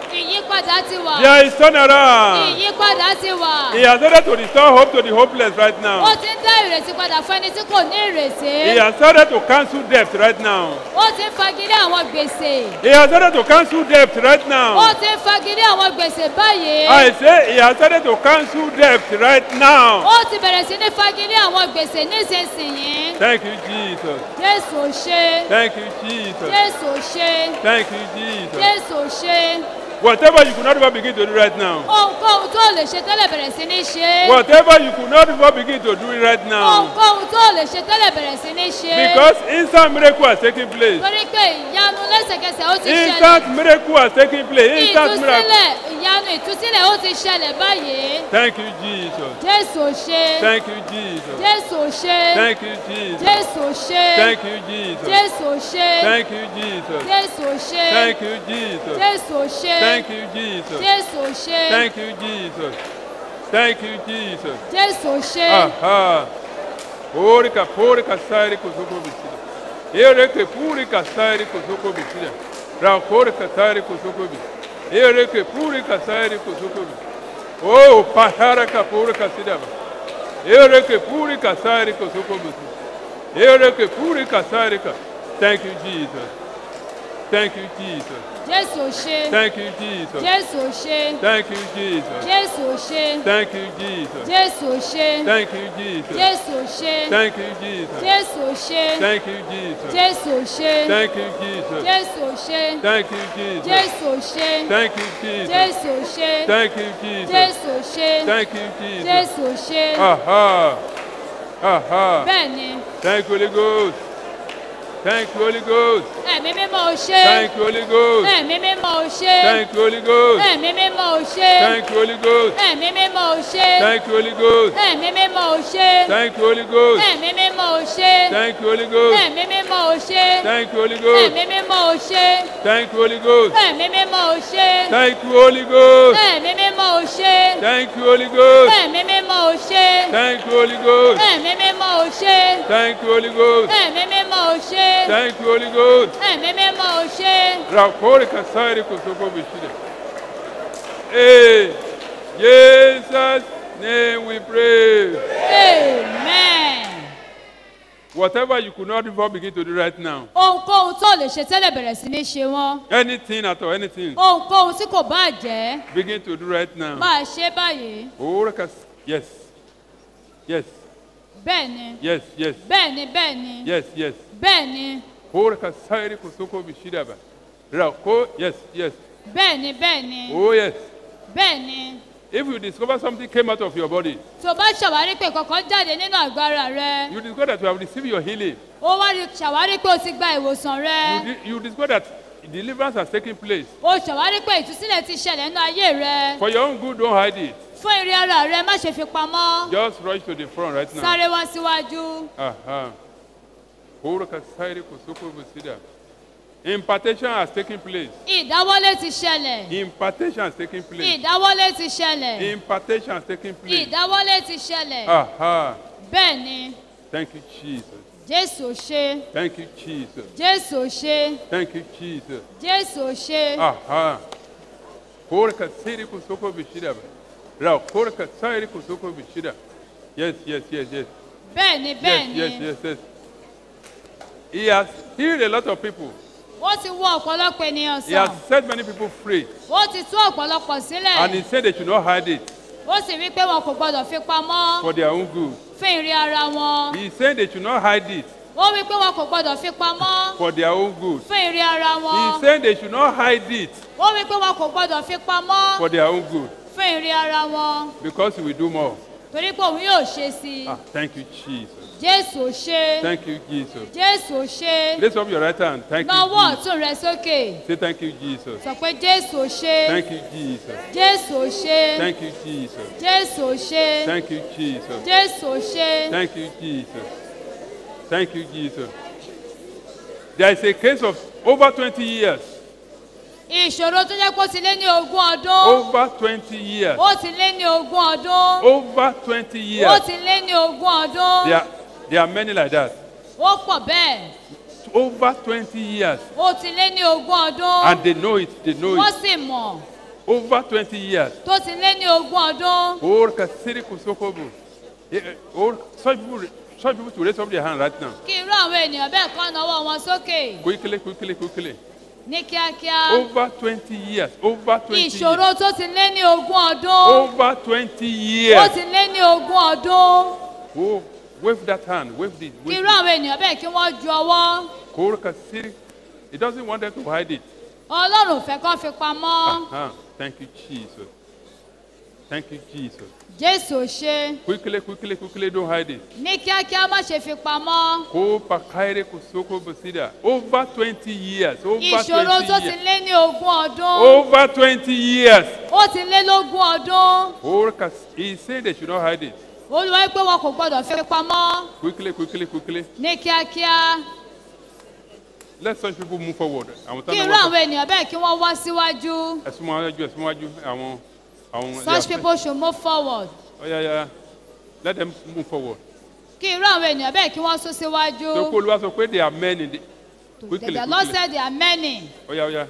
ìyípadà ti wà. There is turnaround. ìyípadà ti wà. He has started to restore hope to the hopeless right ó now. ti ń dá ìrètí padà fún ẹni tí kò ní ìrètí. He has started to cancel debt right now. ó ti ń fagilé àwọn gbèsè. He has started to cancel debt right now. ó ti ń fagilé àwọn gbèsè báyìí. I say he has started to cancel debt right now. ó ti bẹ̀rẹ̀ sí ní fagilé àwọn gbèsè nísinsìnyí. Thank you, Jesus. jésù ṣe. Thank you, Jesus. jésù ṣe. Thank you, Jesus. jésù ṣe. Whatever you could not even begin to do right now. ohunkóhun tó lè ṣe tẹ́lẹ̀ bẹ̀rẹ̀ sí ní ṣe. Whatever you could not even begin to do it right now. ohunkóhun tó lè ṣe tẹ́lẹ̀ bẹ̀rẹ̀ sí ní ṣe. Because instant miracle has taken place. torí pé ìyanu lẹ́sẹ̀kẹsẹ̀ ó ti ṣẹlẹ̀. Instant miracle has taken place. Instant miracle. ìtúsílẹ̀ ìyanu ìtúsílẹ̀ ó ti ṣẹlẹ̀ báyìí. Thank you, Jesus. jésù ṣe. Thank you, Jesus. jésù ṣe. Thank you, Jesus. jésù ṣe. Thank you, Jesus. jésù ṣe. Thank you, Jesus. jésù ṣe. Thank you, Jesus. jésù ṣe. Thank you, Jesus. jésù ṣe. Thank you, Jesus. Thank you, Jesus. jésù ṣe. Aha. Porika, porika, sairi kuzoko bisida. Ereke purika sairi kuzoko bisida. Rakorika sairi kuzoko bisida. Ereke purika sairi kuzoko bisida. Oh, paharaka purika sidaba. Ereke purika sairi kuzoko bisida. Ereke purika sairi ka. Thank you, Jesus. Thank you, Jesus. jésù ṣe. Thank you, Jesus. jésù ṣe. Thank you, Jesus. jésù ṣe. Thank you, Jesus. jésù ṣe. Thank you, Jesus. jésù ṣe. Thank you, Jesus. jésù ṣe. Thank you, Jesus. jésù ṣe. Thank you, Jesus. jésù ṣe. Thank you, Jesus. jésù ṣe. Thank you, Jesus. jésù ṣe. Thank you, Jesus. jésù ṣe. Thank you, Jesus. jésù ṣe. Aha. Aha. bẹ́ẹ̀ni. Thank you, Holy Ghost. Thank you, Holy Ghost. ẹ̀mí mímọ́ ò ṣe. Thank you, Holy Ghost. ẹ̀mí mímọ́ ò ṣe. Thank you, Holy Ghost. ẹ̀mí mímọ́ ò ṣe. Thank you, Holy Ghost. ẹ̀mí mímọ́ ò ṣe. Thank you, Holy Ghost. ẹ̀mí mímọ́ ò ṣe. Thank you, Holy Ghost. ẹ̀mí mímọ́ ò ṣe. Thank you, Holy Ghost. ẹ̀mí mímọ́ ò ṣe. Thank you, Holy Ghost. ẹ̀mí mímọ́ ò ṣe. Thank you, Holy Ghost. ẹ̀mí mímọ́ ò ṣe. Thank you, Holy Ghost. ẹ̀mí mímọ́ ò ṣe. Thank you, Holy Ghost. ẹ̀mí mímọ́ ò ṣe. Thank you, Holy Ghost. ẹ̀mí mímọ́ ò ṣe. Thank you, Holy Ghost. ẹ̀mí mímọ́ ò ṣe. Thank you, Holy Ghost. ẹ̀mí mímọ́ ò ṣe. Rakori kasari kosoko bishide. Hey, Jesus' name we pray. amen. Whatever you could not even begin to do right now. ohunkóhun tó lè ṣe tẹ́lẹ̀ bẹ̀rẹ̀ sí ní ṣe wọ́n. Anything at all, anything. ohunkóhun tí kò bá jẹ́. Begin to do right now. máa ṣe báyìí. Ora kas, yes. Yes. bẹ́ẹ̀ni. Yes, yes. bẹ́ẹ̀ni bẹ́ẹ̀ni. Yes, yes. bẹ́ẹ̀ni. Ora kasari kosoko bishide ba. Rako, yes, yes. bẹ́ẹ̀ni bẹ́ẹ̀ni. Oh, yes. bẹ́ẹ̀ni. If you discover something came out of your body, tó bá ṣàwárí pé kankan jáde nínú àgọ́ ara rẹ. you discover that you have received your healing. ó wá rí ṣàwárí pé o ti gba ìwòsàn rẹ. You, di- you discover that deliverance has taken place. o ṣàwárí pé ìtúsílẹ̀ ti ṣẹlẹ̀ nínú ayé rẹ. For your own good, don't hide it. fún ìrí ara rẹ má ṣe fi pamọ́. Just rush to the front right now. sáré wá síwájú. Aha. Ora kasari kosoko bishide. Impartation has taken place. ìdáwọ́lé ti ṣẹlẹ̀. Impartation has taken place. ìdáwọ́lé ti ṣẹlẹ̀. Impartation has taken place. ìdáwọ́lé ti ṣẹlẹ̀. Aha. bẹ́ẹ̀ ni Thank you, Jesus. jésù ṣe. Thank you, Jesus. jésù ṣe. Thank you, Jesus. jésù ṣe. Aha. Ora kasari kosoko bishide. Ra ora kasari kosoko bishide. Yes, yes, yes, yes. bẹ́ẹ̀ ni bẹ́ẹ̀ Yes, yes, ni. yes, yes. He has healed a lot of people. ó ti wọ ọ̀pọ̀lọpọ̀ ènìyàn He has sàn. set many people free. ó ti tú ọ̀pọ̀lọpọ̀ sílẹ̀. And he said they should not hide it ó sì wí pé wọn kò gbọdọ̀ fi pamọ́. for their own good. fún ìrí ara wọn. He said they should not hide it ó wí pé wọn kò gbọdọ̀ fi pamọ́. for their own good. fún ìrí ara He wọn. said they should not hide it ó wí pé wọn kò gbọdọ̀ fi pamọ́. for their own good. fún ìrí ara wọn. Because he will do more. torí pé òun yóò ṣe sí i. Ah, thank you, Jesus. jésù ṣe. Thank you, Jesus. jésù ṣe. Raise up your right hand. Thank you, nawọ́ Jesus. ọ̀tún rẹ sókè. Say thank you, Jesus. sọ pé jésù ṣe. Thank you, Jesus. jésù ṣe. Thank you, Jesus. jésù ṣe. Thank you, Jesus. jésù ṣe. Thank you, Jesus. Thank you, Jesus. There is a case of over twenty years. ìṣòro tó jẹ́ pé ó ti lé ní ogún ọdún. Over twenty years. ó ti lé ní ogún ọdún. Over twenty ó years. ti lé ní ogún ọdún. There are, there are many like that. ó pọ̀ bẹ́ẹ̀. Over twenty years. ó ti lé ní ogún ọdún. And they know it. They know wọ́n it. sì mọ̀. over twenty years. tó ti lé ní ogún ọdún. Or kasiri kusokobu. Eh, eh, Or such people, such people to raise up their hand right now. kí irú àwọn ènìyàn bẹ́ẹ̀ kọ́ nawọ́ wọn sókè Quickly, quickly, quickly. ní kíákíá. Over twenty years. Over twenty ìṣòro years. tó ti lé ní ogún ọdún. Over twenty ó years. ti lé ní ogún ọdún. Oh, wave that hand. Wave this. kí Wave irú this. àwọn ènìyàn bẹ́ẹ̀ kí wọ́n ju ọwọ́. Or kasiri. He doesn't want them to hide it. ọlọ́run ò fẹ́ kó fi pamọ́. Uh-huh. Thank you, Jesus. Thank you, Jesus. jésù ṣe Quickly, quickly, quickly, don't hide it. ní kíákíá má ṣe fi pamọ́. Ko pakaire kusoko busida. Over twenty years. Over ìṣòro tó twenty ti years. lé ní ogún ọdún. Over twenty years. ó ti lé lógún ọdún. Or kas. He said they should not hide it. olùwà pé wọn kò gbọdọ̀ fi pamọ́. Quickly, quickly, quickly. ní kíákíá. Let such people move forward. Àwọn kí irú àwọn ènìyàn bẹ́ẹ̀ kí wọ́n wá síwájú. ẹ̀sùn máa wájú ẹ̀sùn wájú àwọn àwọn. such people should move forward. Oh, yeah, yeah. Let them move forward. kí irú àwọn ènìyàn bẹ́ẹ̀ kí wọ́n sún síwájú. So kó olúwa sọ pé they are men in the. Quickly, the lord quickly. said there are many. Oh, yeah, oh, yeah.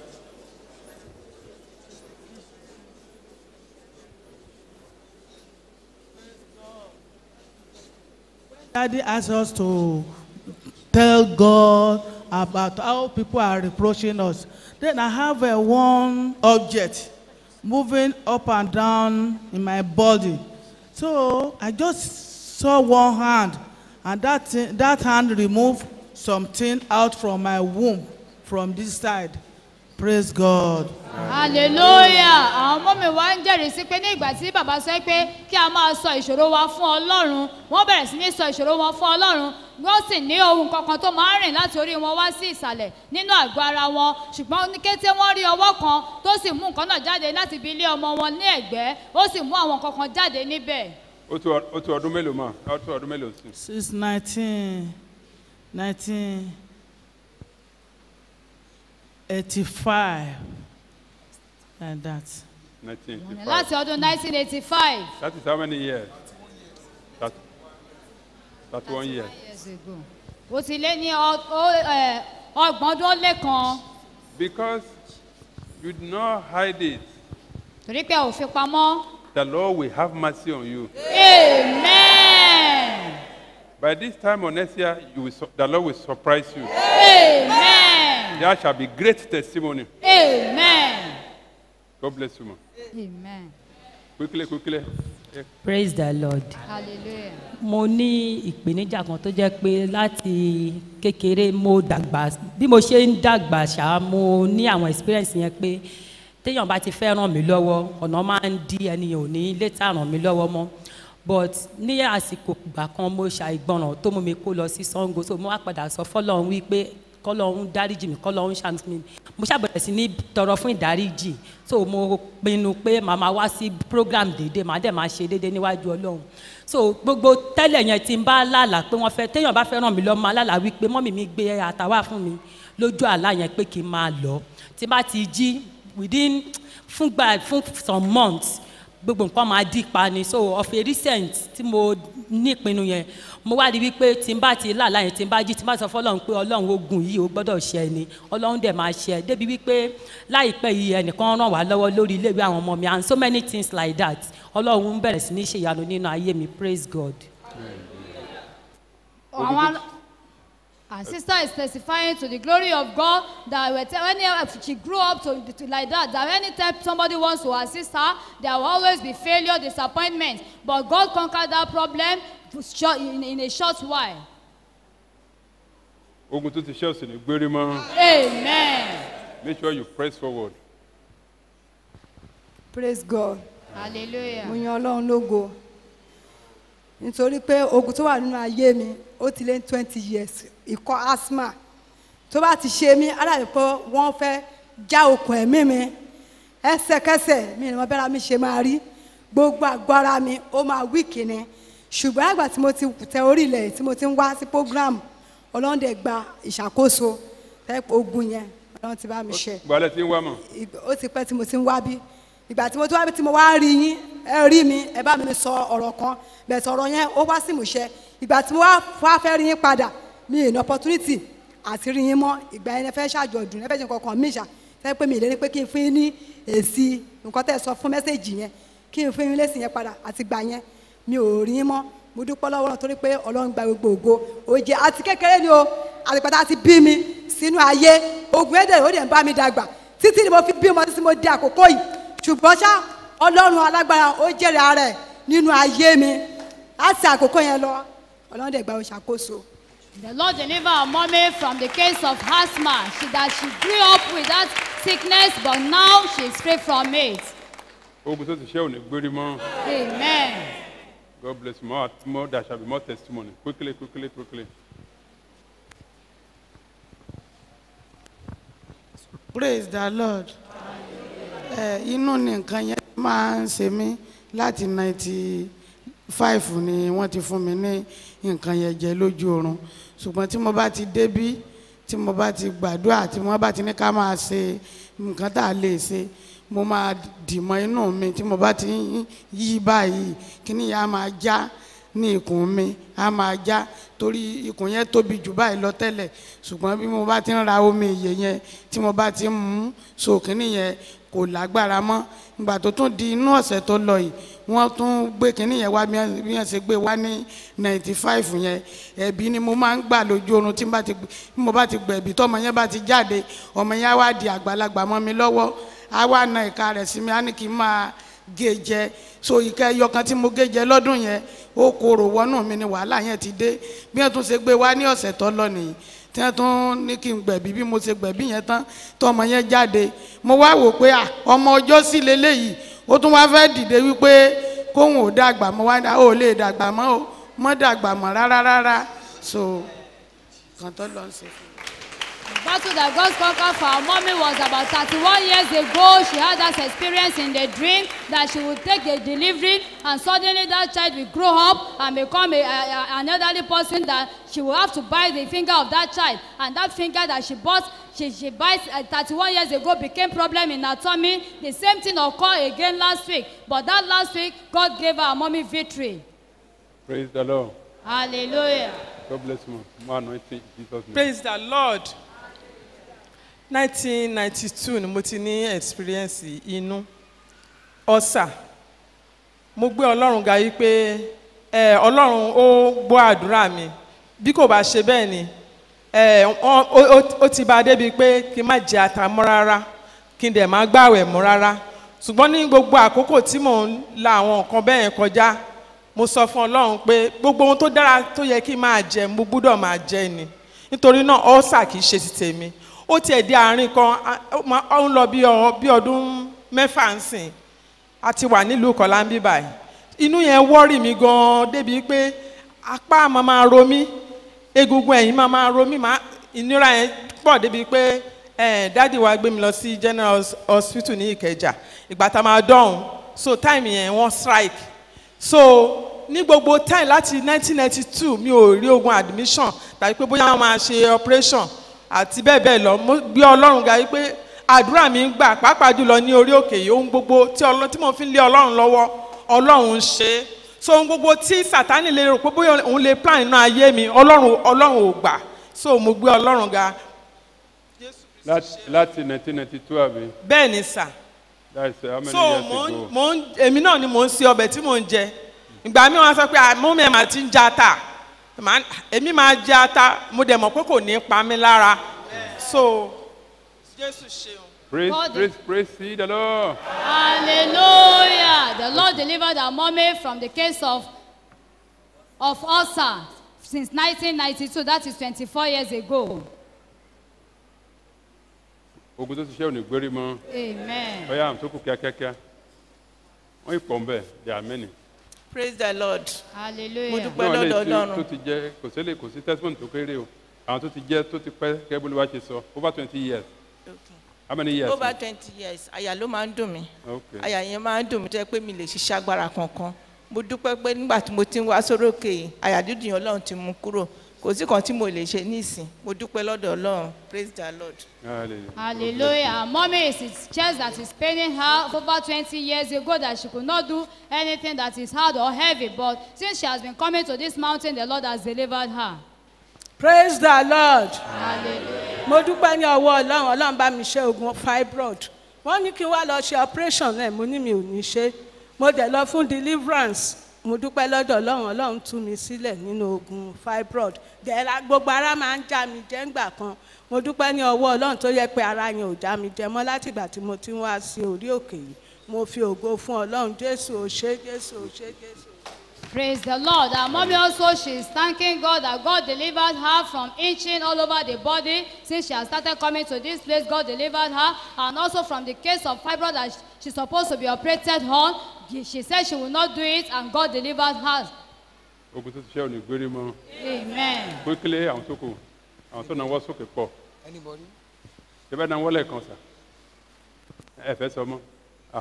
Daddy asked us to tell God about how people are reproaching us. Then I have a one object moving up and down in my body. So I just saw one hand, and that, thing- that hand removed something out from my womb from this side. Praise God. hallelujah àwọn ọmọ mi wá ń jẹ́rìí sí pé ní ìgbà tí bàbá sọ pé kí a máa sọ ìṣòro wa fún ọlọ́run wọ́n bẹ̀rẹ̀ sí ní sọ ìṣòro wọn fún ọlọ́run wọ́n sì ní ohun kankan tó máa ń rìn láti orí wọn wá sí ìsàlẹ̀ nínú àgọ́ ara wọn ṣùgbọ́n ní kété wọ́n rí ọwọ́ kan tó sì mú nǹkan náà jáde láti ibi ilé ọmọ wọn ní ẹ̀gbẹ́ ó sì mú àwọn kankan jáde níbẹ̀. Ó tó ó tó ọdún mélòó mà? Ó tó ọdún mélòó sí? Since nineteen nineteen eighty-five, like that. nineteen eighty-five. láti ọdún nineteen eighty-five. That is how many years? That, that one year. years ago. ó ti lé ní ọ- ó, ẹ, ọgbọ̀n ọdún ó lé kan Because you did not hide it, torí pé ò fi pamọ́. the Lord will have mercy on you. amen. By this time or next year, you will, su- the Lord will surprise you. amen. There shall be great testimony. amen. God bless you, man. amen. Quickly, quickly. Yeah. Praise the Lord. hallelujah. Mo ní ìpèníjà kan tó jẹ́ pé láti kékeré mo dàgbà bí mo ṣe ń dàgbà ṣá mo ní àwọn experience yẹn pé téèyàn bá ti fẹ́ ràn mí lọ́wọ́ ọ̀nà máa ń di ẹnìyàn ò ní létà ràn mí lọ́wọ́ mọ́ but ní àsìkò ìgbà kan mo ṣàìgbọràn tó mú mi kó lọ sí Sango so mo wá padà sọ fọ́lọ́run wípé kọ́lọ́run dáríjì mi kọ́lọ́run ṣàánú mi mo ṣàbẹ̀rẹ̀ sí ní tọrọ fún ìdáríjì so mo pinnu pé màá máa wá sí program déédéé màá dẹ̀ máa ṣe déédéé níwájú Ọlọ́run so gbogbo tẹ́lẹ̀ yẹn tí n bá lálàá pé wọ́n fẹ́ téèyàn bá fẹ́ ràn mí lọ́wọ́ máa lálàá wípé mọ́mì mi gbé àtàwà fún mi lójú àlá yẹn pé kí n máa lọ tí n bá ti jí within fún gba fún some months gbogbo nǹkan máa dí pa ni so of a recent tí mo ní ìpinnu yẹn mo wá rí wípé tí n bá ti lálàá yẹn tí n bá jí tí n bá sọ fọlọ́run pé ọlọ́run ogun yìí ó gbọ́dọ̀ ṣẹ ni ọlọ́run dẹ̀ máa ṣẹ débi wípé láìpẹ́ yìí ẹnìkan ràn wá lọ́wọ́ lórí iléèwé àwọn ọmọ mi and so many things like that ọlọ́run ń bẹ̀rẹ̀ sí ní ṣe ìyanu nínú ayé mi praise God. Àwọn our sister is testifying to the glory of God that when she grew up to, to like that, that anytime somebody wants to assist her, there will always be failure, disappointment. But God conquered that problem in, in a short while. Ogun tó ti ṣe ọ̀sìn ní gbére mọ́. Amen. Make sure you press forward. Praise God. Hallelujah. Mo yan Ọlọ́run lógo. Nítorí pé ogun tó wà nínú ayé mi, ó ti lé ní twenty years. Ikọ́ asthma. Tó bá ti ṣe mí, aláàbí pé wọ́n fẹ́ já okùn ẹ̀mí mi. Ẹsẹ̀kẹsẹ̀ mi ni wọ́n bẹ́ra mi ṣe máa rí. Gbogbo àgọ́ ara mi, ó máa wíìkì ni. Ṣùgbọ́n àgbà tí mo ti tẹ orílẹ̀ tí mo ti ń wá sí program, Ọlọ́run dẹ̀ gba ìṣàkóso. Ogun yẹn, Ọlọ́run ti bá mi ṣe. Gbàlẹ̀ tí ń wá mọ̀. Ó ti pẹ́ tí mo ti ń wá bí. Ìgbà tí mo ti wá bí tí mo wá rí yín, ẹ rí mi, ẹ bá mi sọ ọ̀rọ̀ kan. Bẹ̀ẹ̀ sọ̀rọ̀ yẹn, ó wá sí ìmúṣẹ. Ìgbà tí mo wá fẹ́ rí yín padà, mi ì ní opportunity àti rí yín mọ́. Ìgbà yẹn ẹ fẹ́ ṣàjọ̀dún, ẹ fẹ́ ṣe nǹkan kan mí ṣá. sẹ́ pé mi ìlérí pé kí n fún yín ní èsì nǹkan tẹ́ ẹ sọ fún mẹ́sẹ̀gì yẹn kí n fún yín lésì yẹn padà àti gbà yẹn mi ò rí yín mọ́ mo dúpọ́ lọ́wọ́ náà torí pé ọlọ́run gba gbogbo ògo òjè àti kékeré ni o àti pàtàkì àti bí mi sínú ayé ogun ẹ̀dẹ̀ ó dẹ̀ ń bá mi dàgbà títí ni mo fi bí ọmọ títí mo di àkókò yìí ṣùgbọ́n ṣá ọlọ́run alágbára ó jẹ́rìí ara ẹ̀ nínú ayé mi láti àkókò yẹn lọ ọlọ́run dẹ̀ gba òṣàkóso. The Lord delivered our mommy from the case of asthma. She, that she grew up with that sickness, but now she is free from it. Amen. God bless you. More, more, there shall be more testimony. Quickly, quickly, quickly. Praise the Lord. Inú ni nǹkan yẹn máa ń ṣe mí láti ninety five ni wọ́n ti fún mi ní nǹkan yẹn jẹ lójú oorun ṣùgbọ́n tí mo bá ti débí tí mo bá ti gbàdúrà tí mo bá ti ní ká máa ṣe nǹkan tá a lè ṣe mo máa dìmọ́ inú mi tí mo bá ti yí báyìí kíní yẹn á máa já ní ikùn mi á máa já torí ikùn yẹn tóbi jù báyìí lọ tẹ́lẹ̀ ṣùgbọ́n bí mo bá ti ń ra omi ìyè yẹn tí mo bá ti ń mú so kíní yẹn kò lágbára mọ́ ìgbà tó tún di inú ọ̀sẹ̀ tó lọ yìí wọ́n tún gbé kínní yẹn wá bí wọ́n ṣe gbé wá ní ninety five yẹn ẹ̀bí ni mo máa ń gbà lójú oorun tí mo bá ti gbẹ̀bí tọ́mọ yẹn bá ti jáde ọmọ yẹn á wá di àgbàlagbà mọ́ mi lọ́wọ́ á wá na ìka rẹ̀ sí mi á ní kí n máa gé jẹ so ìka ẹyọ kan tí mo gé jẹ lọ́dún yẹn ó korò wọnú mi ni wàhálà yẹn ti dé bí wọ́n tún ṣe gbé wá ní ọ̀sẹ̀ tó lọ nìyí tí wọ́n tún ní kí n gbẹ̀bí bí mo ṣe gbẹ̀bí yẹn tán tọ́mọ yẹn jáde mo wá wò pé ọmọ ọjọ́ sí leléyìí ó tún wá fẹ́ dìde wípé kóhùn ò dàgbà mọ́ wá ó lè dàgbà mọ́ ó mọ́ dàgbà mọ́ rárá rárá so kan tó lọ sí. The battle that God conquered for our mommy was about thirty-one years ago. She had that experience in the dream that she would take a delivery and suddenly that child will grow up and become a, a, an elderly person that she will have to bite the finger of that child. And that finger that she bought, she, she bites uh, thirty-one years ago became problem in her tummy. The same thing occurred again last week. But that last week, God gave our mommy victory. Praise the Lord. Hallelujah. God bless you. More anointing in Jesus' name. Praise the Lord. nineteen ninety-two ni mo ti ní experience inú ọ̀sà mo gbé ọlọ́run ga yí pé ẹ ọlọ́run ó gbọ́ àdúrà mi bí kò bá ṣe bẹ́ẹ̀ ni ẹ ó ti bá débi pé kí n má jẹ ata mọ́ rárá kí n dẹ̀ má gbààwẹ̀ mọ́ rárá ṣùgbọ́n ní gbogbo àkókò tí mò ń la àwọn nǹkan bẹ́ẹ̀ yẹn kọjá mo sọ fún ọlọ́run pé gbogbo ohun tó dára tó yẹ kí n máa jẹ mo gbúdọ̀ máa jẹ ni nítorí náà ọ̀sà kì í ṣe ti tèmi ó tiẹ̀ di àárín kan ó ń lọ bí ọdún mẹ́fà ń sìn a ti wà nílùú kọ́láńbí báyìí inú yẹn wọ́rì mi gan-an débi pé apá máa máa ro mí egungun ẹ̀yìn máa máa ro mí ìnira yẹn pọ̀ débi pé dáàdì wa gbé mi lọ sí general hospital ní Ìkẹjà ìgbà tá a máa dọ̀hún so time yẹn wọ́n strike so ní gbogbo time láti nineteen ninety two mi ò rí ogun admission tàbí pé bóyá wọ́n máa ṣe operation àti bẹ́ẹ̀ bẹ́ẹ̀ lọ mo gbé ọlọ́run ga wípé àdúrà mi ń gbà pàápàá jùlọ ní orí òkè yìí ohun gbogbo tí mo fi ń lé ọlọ́run lọ́wọ́ ọlọ́run ń ṣe so ohun gbogbo tí sátánì lè rò pé bóyá òun lè plan nínú ayé mi ọlọ́run ọlọ́run ò gbà so mo gbé ọlọ́run ga. láti nineteen ninety two àbí. bẹ́ẹ̀ ni sà. that is how many so years mo ago. mo èmi náà ni mo ń ṣe ọbẹ̀ tí mo ń jẹ ìgbà mi wọ́n sọ pé àmọ́ mi ẹ̀ máa ti ń já ta èmi máa jẹ ata mo dẹ̀ mọ̀ pé kò ní pa mí lára so Jésù ṣeun. praise praise praise see the Lord. Hallelujah. The Lord delivered our mommy from the case of of ulcer since nineteen ninety-two. That is twenty-four years ago. ogun tó ti ṣe òní gbérí mọ́. Amen. ọ̀yà àmì tó kù kíákíákíá wọ́n yìí pọ̀ ń bẹ̀ there are many. Praise the Lord. Hallelujah. Mo dúpẹ́ lọ́dọ̀ Ọlọ́run. tó ti jẹ́ kò sí lè kò sí testimony tó kéré o àwọn tó ti jẹ́ tó ti pẹ́ kẹ́bí olúwa ṣe sọ over twenty years. Okay. How many years? Over twenty years àyà ló máa ń dùn mí. Okay. Àyà yẹn máa ń dùn mí tó yẹ pé mi lè ṣiṣẹ́ agbára kankan. Mo dúpẹ́ pé nígbà tí mo ti ń wá sórókè yìí àyà dídùn yẹn Ọlọ́run ti mú kúrò kò sí kan tí mo lè ṣe nísìn mo dúpẹ́ lọ́dọ̀ Ọlọ́run. Praise the Lord. Hallelujah. Hallelujah. Our mommy is his chest that is paining her over twenty years ago that she could not do anything that is hard or heavy. But since she has been coming to this mountain, the Lord has delivered her. Praise the Lord. Hallelujah. mo dúpẹ́ ní ọwọ́ ọlọ́run ọlọ́run bá mi ṣe oògùn fibroid wọ́n ní kí n wá lọ ṣe operation náà mo ní mi ò ní ṣe mo dẹ̀ lọ fún deliverance mo dúpẹ́ lọ́dọ̀ ọlọ́run ọlọ́run tú mi sílẹ̀ nínú oògùn fibroid dẹ̀ra gbogbo ara máa ń já mi jẹ́ ńgbà kan mo dúpẹ́ ní ọwọ́ ọlọ́run tó yẹ pé ara yẹn ò já mi jẹ mọ́ látìgbà tí mo ti ń wá sí orí òkè yìí mo fi ògo fún ọlọ́run jésù ò ṣé jésù ò ṣé jésù. Praise the Lord. Our mommy also, she's thanking God that God delivered her from itching all over the body. Since she has started coming to this place, God delivered her. And also from the case of fibroid that she's supposed to be operated on. She said she will not do it, and God delivered her. Amen. Quickly, àwọn tó kù, àwọn tó náwó sókè pọ̀. Anybody? Ṣé bẹ́ẹ̀ náwó lẹ́ẹ̀kan sà? Ẹ fẹ́ sọ mọ́. Ah.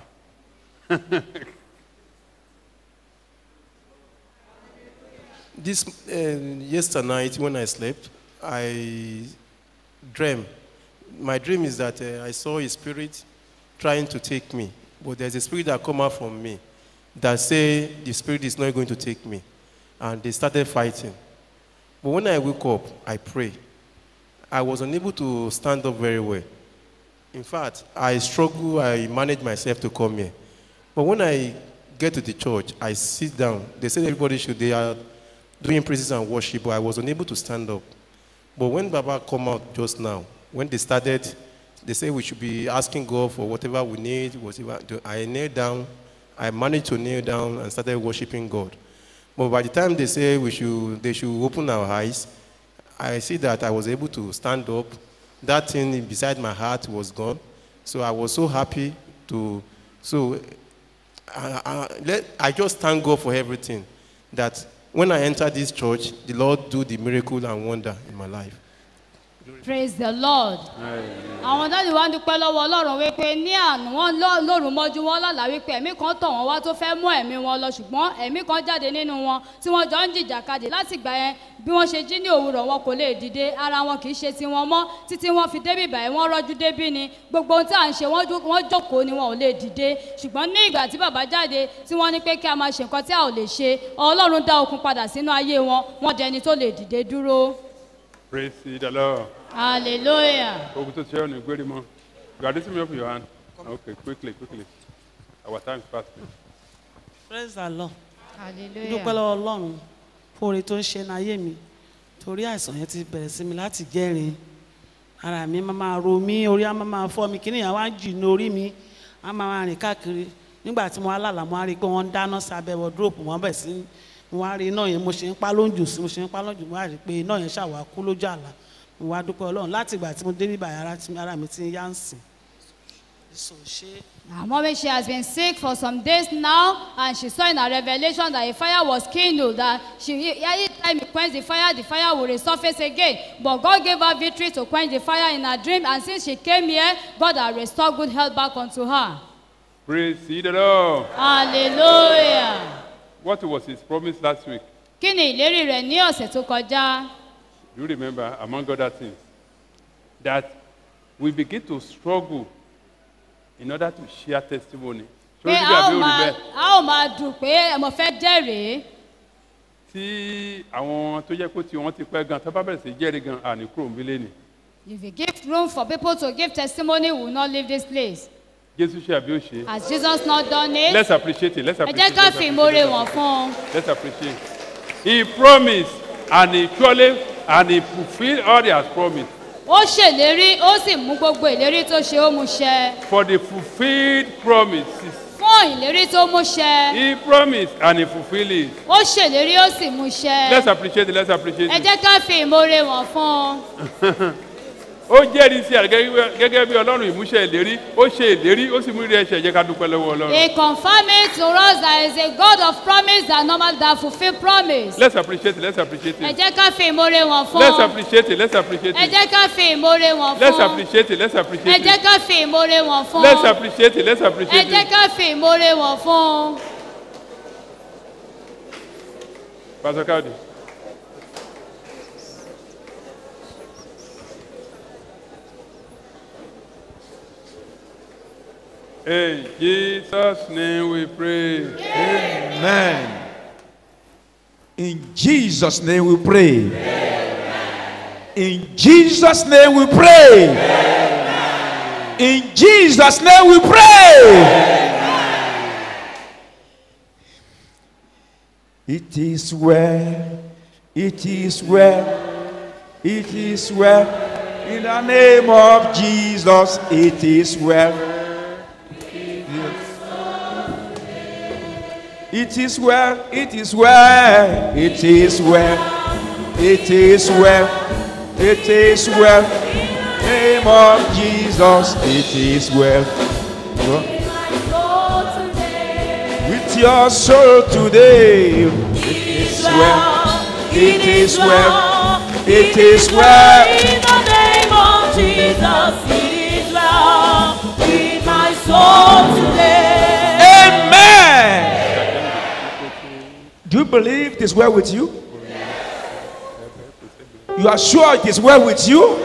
This uh, yesterday night when I slept, I dreamed. My dream is that uh, I saw a spirit trying to take me, but there's a spirit that come out from me that say the spirit is not going to take me, and they started fighting. But when I woke up, I pray. I was unable to stand up very well. In fact, I struggle. I managed myself to come here. But when I get to the church, I sit down. They said everybody should. They are doing praises and worship, but I was unable to stand up. But when Baba come out just now, when they started, they say we should be asking God for whatever we need. Whatever. I knelt down. I managed to kneel down and started worshiping God. But by the time they say we should, they should open our eyes, I see that I was able to stand up. That thing beside my heart was gone. So I was so happy to, so I, I, let, I just thank God for everything. That when I enter this church, the Lord do the miracle and wonder in my life. Praise the Lord. Àwọn dáàdì wa ń dúpẹ́ lọ́wọ́ Ọlọ́run wípé ní àná wọn lóru mọ́jú wọn lọ́la wípé ẹ̀mí kan tọ̀ wọ́n wá tó fẹ́ mú ẹ̀mí wọn lọ ṣùgbọ́n ẹ̀mí kan jáde nínú wọn tí wọ́n jọ ń jìjàkadì láti gbà yẹn bí wọ́n ṣe jí ní òwúrọ̀ wọn kò lè dìde ara wọn kì í ṣe tiwọn mọ́ títí wọ́n fi débì báyìí wọ́n rọ́jú débí ni gbogbo ohun tí à ń ṣe wọ́n jókòó ni wọn ò lè dìde ṣùgbọ́n ní ìgbà tí bàbá jáde tí wọ́n ní pé kí a máa ṣe nǹkan tí a ò lè ṣe Ọlọ́run dá okun padà sínú ayé wọn wọ́n dẹni tó lè dìde dúró. Praise the Lord. Hallelujah. You are raising me up your hand. Okay, quickly, quickly. Our time is fast. Praise the Lord. Hallelujah. Dúpẹ́ lọ́wọ́ Ọlọ́run fún oore tó ń ṣe ní ayé mi torí àìsàn yẹn ti bẹ̀rẹ̀ sí mi láti jẹ́rin ara mi máa máa ro mí orí á máa máa fọ́ mi kíní àwọn á jì ní orí mi á máa máa rìn káàkiri nígbà tí mo wá lálàá mo á rí i pé wọ́n ń dáná sábẹ́ wọ́dúrópù wọ́n bẹ̀ sí mo wá rí iná yẹn mo ṣe ń pa lóúnjù sí mo ṣe ń pa lóúnjù mo wá rí i pé iná yẹn ṣàwá kú lójú àlá mo wá dúpẹ́ Ọlọ́run láti ìgbà tí mo dé níbà ara mi ti ń yá ń sìn. Our mommy, she has been sick for some days now, and she saw in her revelation that a fire was kindled. That she, every time you quench the fire, the fire will resurface again. But God gave her victory to quench the fire in her dream, and since she came here, God has restored good health back unto her. Praise the Lord. Hallelujah. What was his promise last week? Kí ni ìlérí rẹ̀ ní ọ̀sẹ̀ tó kọjá? Do you remember, among other things, that we begin to struggle in order to share testimony? Pé a ó máa dùn pé mo fẹ́ jẹ́rìí. Tí àwọn tó jẹ́ pé tí wọ́n ti pẹ́ gan, tó bá bẹ̀rẹ̀ sí jẹ́rìí gan, àní kúrò nílé ni. If you give room for people to give testimony, we will not leave this place. Jesus ṣe àbí ó ṣe? Has Jesus not done it? Let's appreciate it. Let's Ẹ appreciate jẹ́ it. ká fi ìmoore wọn fún un. Let's appreciate. He promised and he surely and he fulfilled all he has promised. Ó ṣèlérí, ó sì mú gbogbo ìlérí tó ṣe ó mú ṣẹ. For the fulfilled promises. Fún ìlérí tó mú ṣẹ. He promised and he fulfilled it. Ó ṣèlérí, ó sì mú ṣẹ. Let's appreciate it. Let's appreciate Ẹ it. jẹ́ ká fi ìmoore wọn fún un. Ó jẹ́rìí sí àrẹ gẹ́gẹ́ bí Ọlọ́run ìmúṣẹ ìlérí, ó ṣe ìlérí, ó sì mú ìrẹ́ ẹ̀ṣẹ̀ jẹ́ ká dúpẹ́ lọ́wọ́ Ọlọ́run. He confirmed it to us that he is a God of promise that normal that fulfil promise. Let's appreciate it. Let's appreciate Ẹ it. jẹ́ ká fi ìmoore wọn fún un. Let's appreciate it. Let's appreciate Ẹ it. jẹ́ ká fi ìmoore wọn fún un. Let's appreciate it. Let's Ẹ appreciate jẹ́ it. ká fi ìmoore wọn fún un. Let's appreciate it. Let's Ẹ appreciate jẹ́ it. ká fi ìmoore wọn fún un. Pastor Kaudi. In Jesus' name we pray. Amen. In Jesus' name we pray. Amen. In Jesus' name we pray. In Jesus' name we pray. It is well. It is well. It is well. In the name of Jesus, it is well. It is well. It is well. It is well. It is well. It is well. Name of Jesus, it is well. With your soul today, it is well. It is well. It is well. In the name of Jesus, it is well with my soul today. Amen. Do you believe it is well with you? You are sure it is well with you?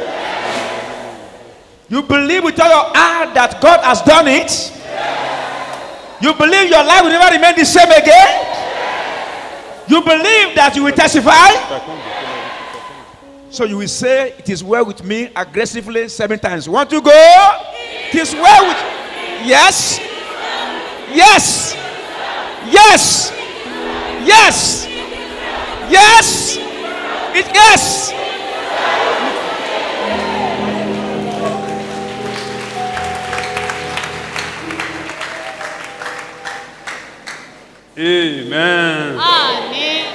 You believe with all your heart that God has done it? You believe your life will never remain the same again? You believe that you will testify? So you will say, it is well with me aggressively seven times. Want to go? It is well with you. Yes. Yes. Yes. Yes. Yes. It yes. Amen. Amen.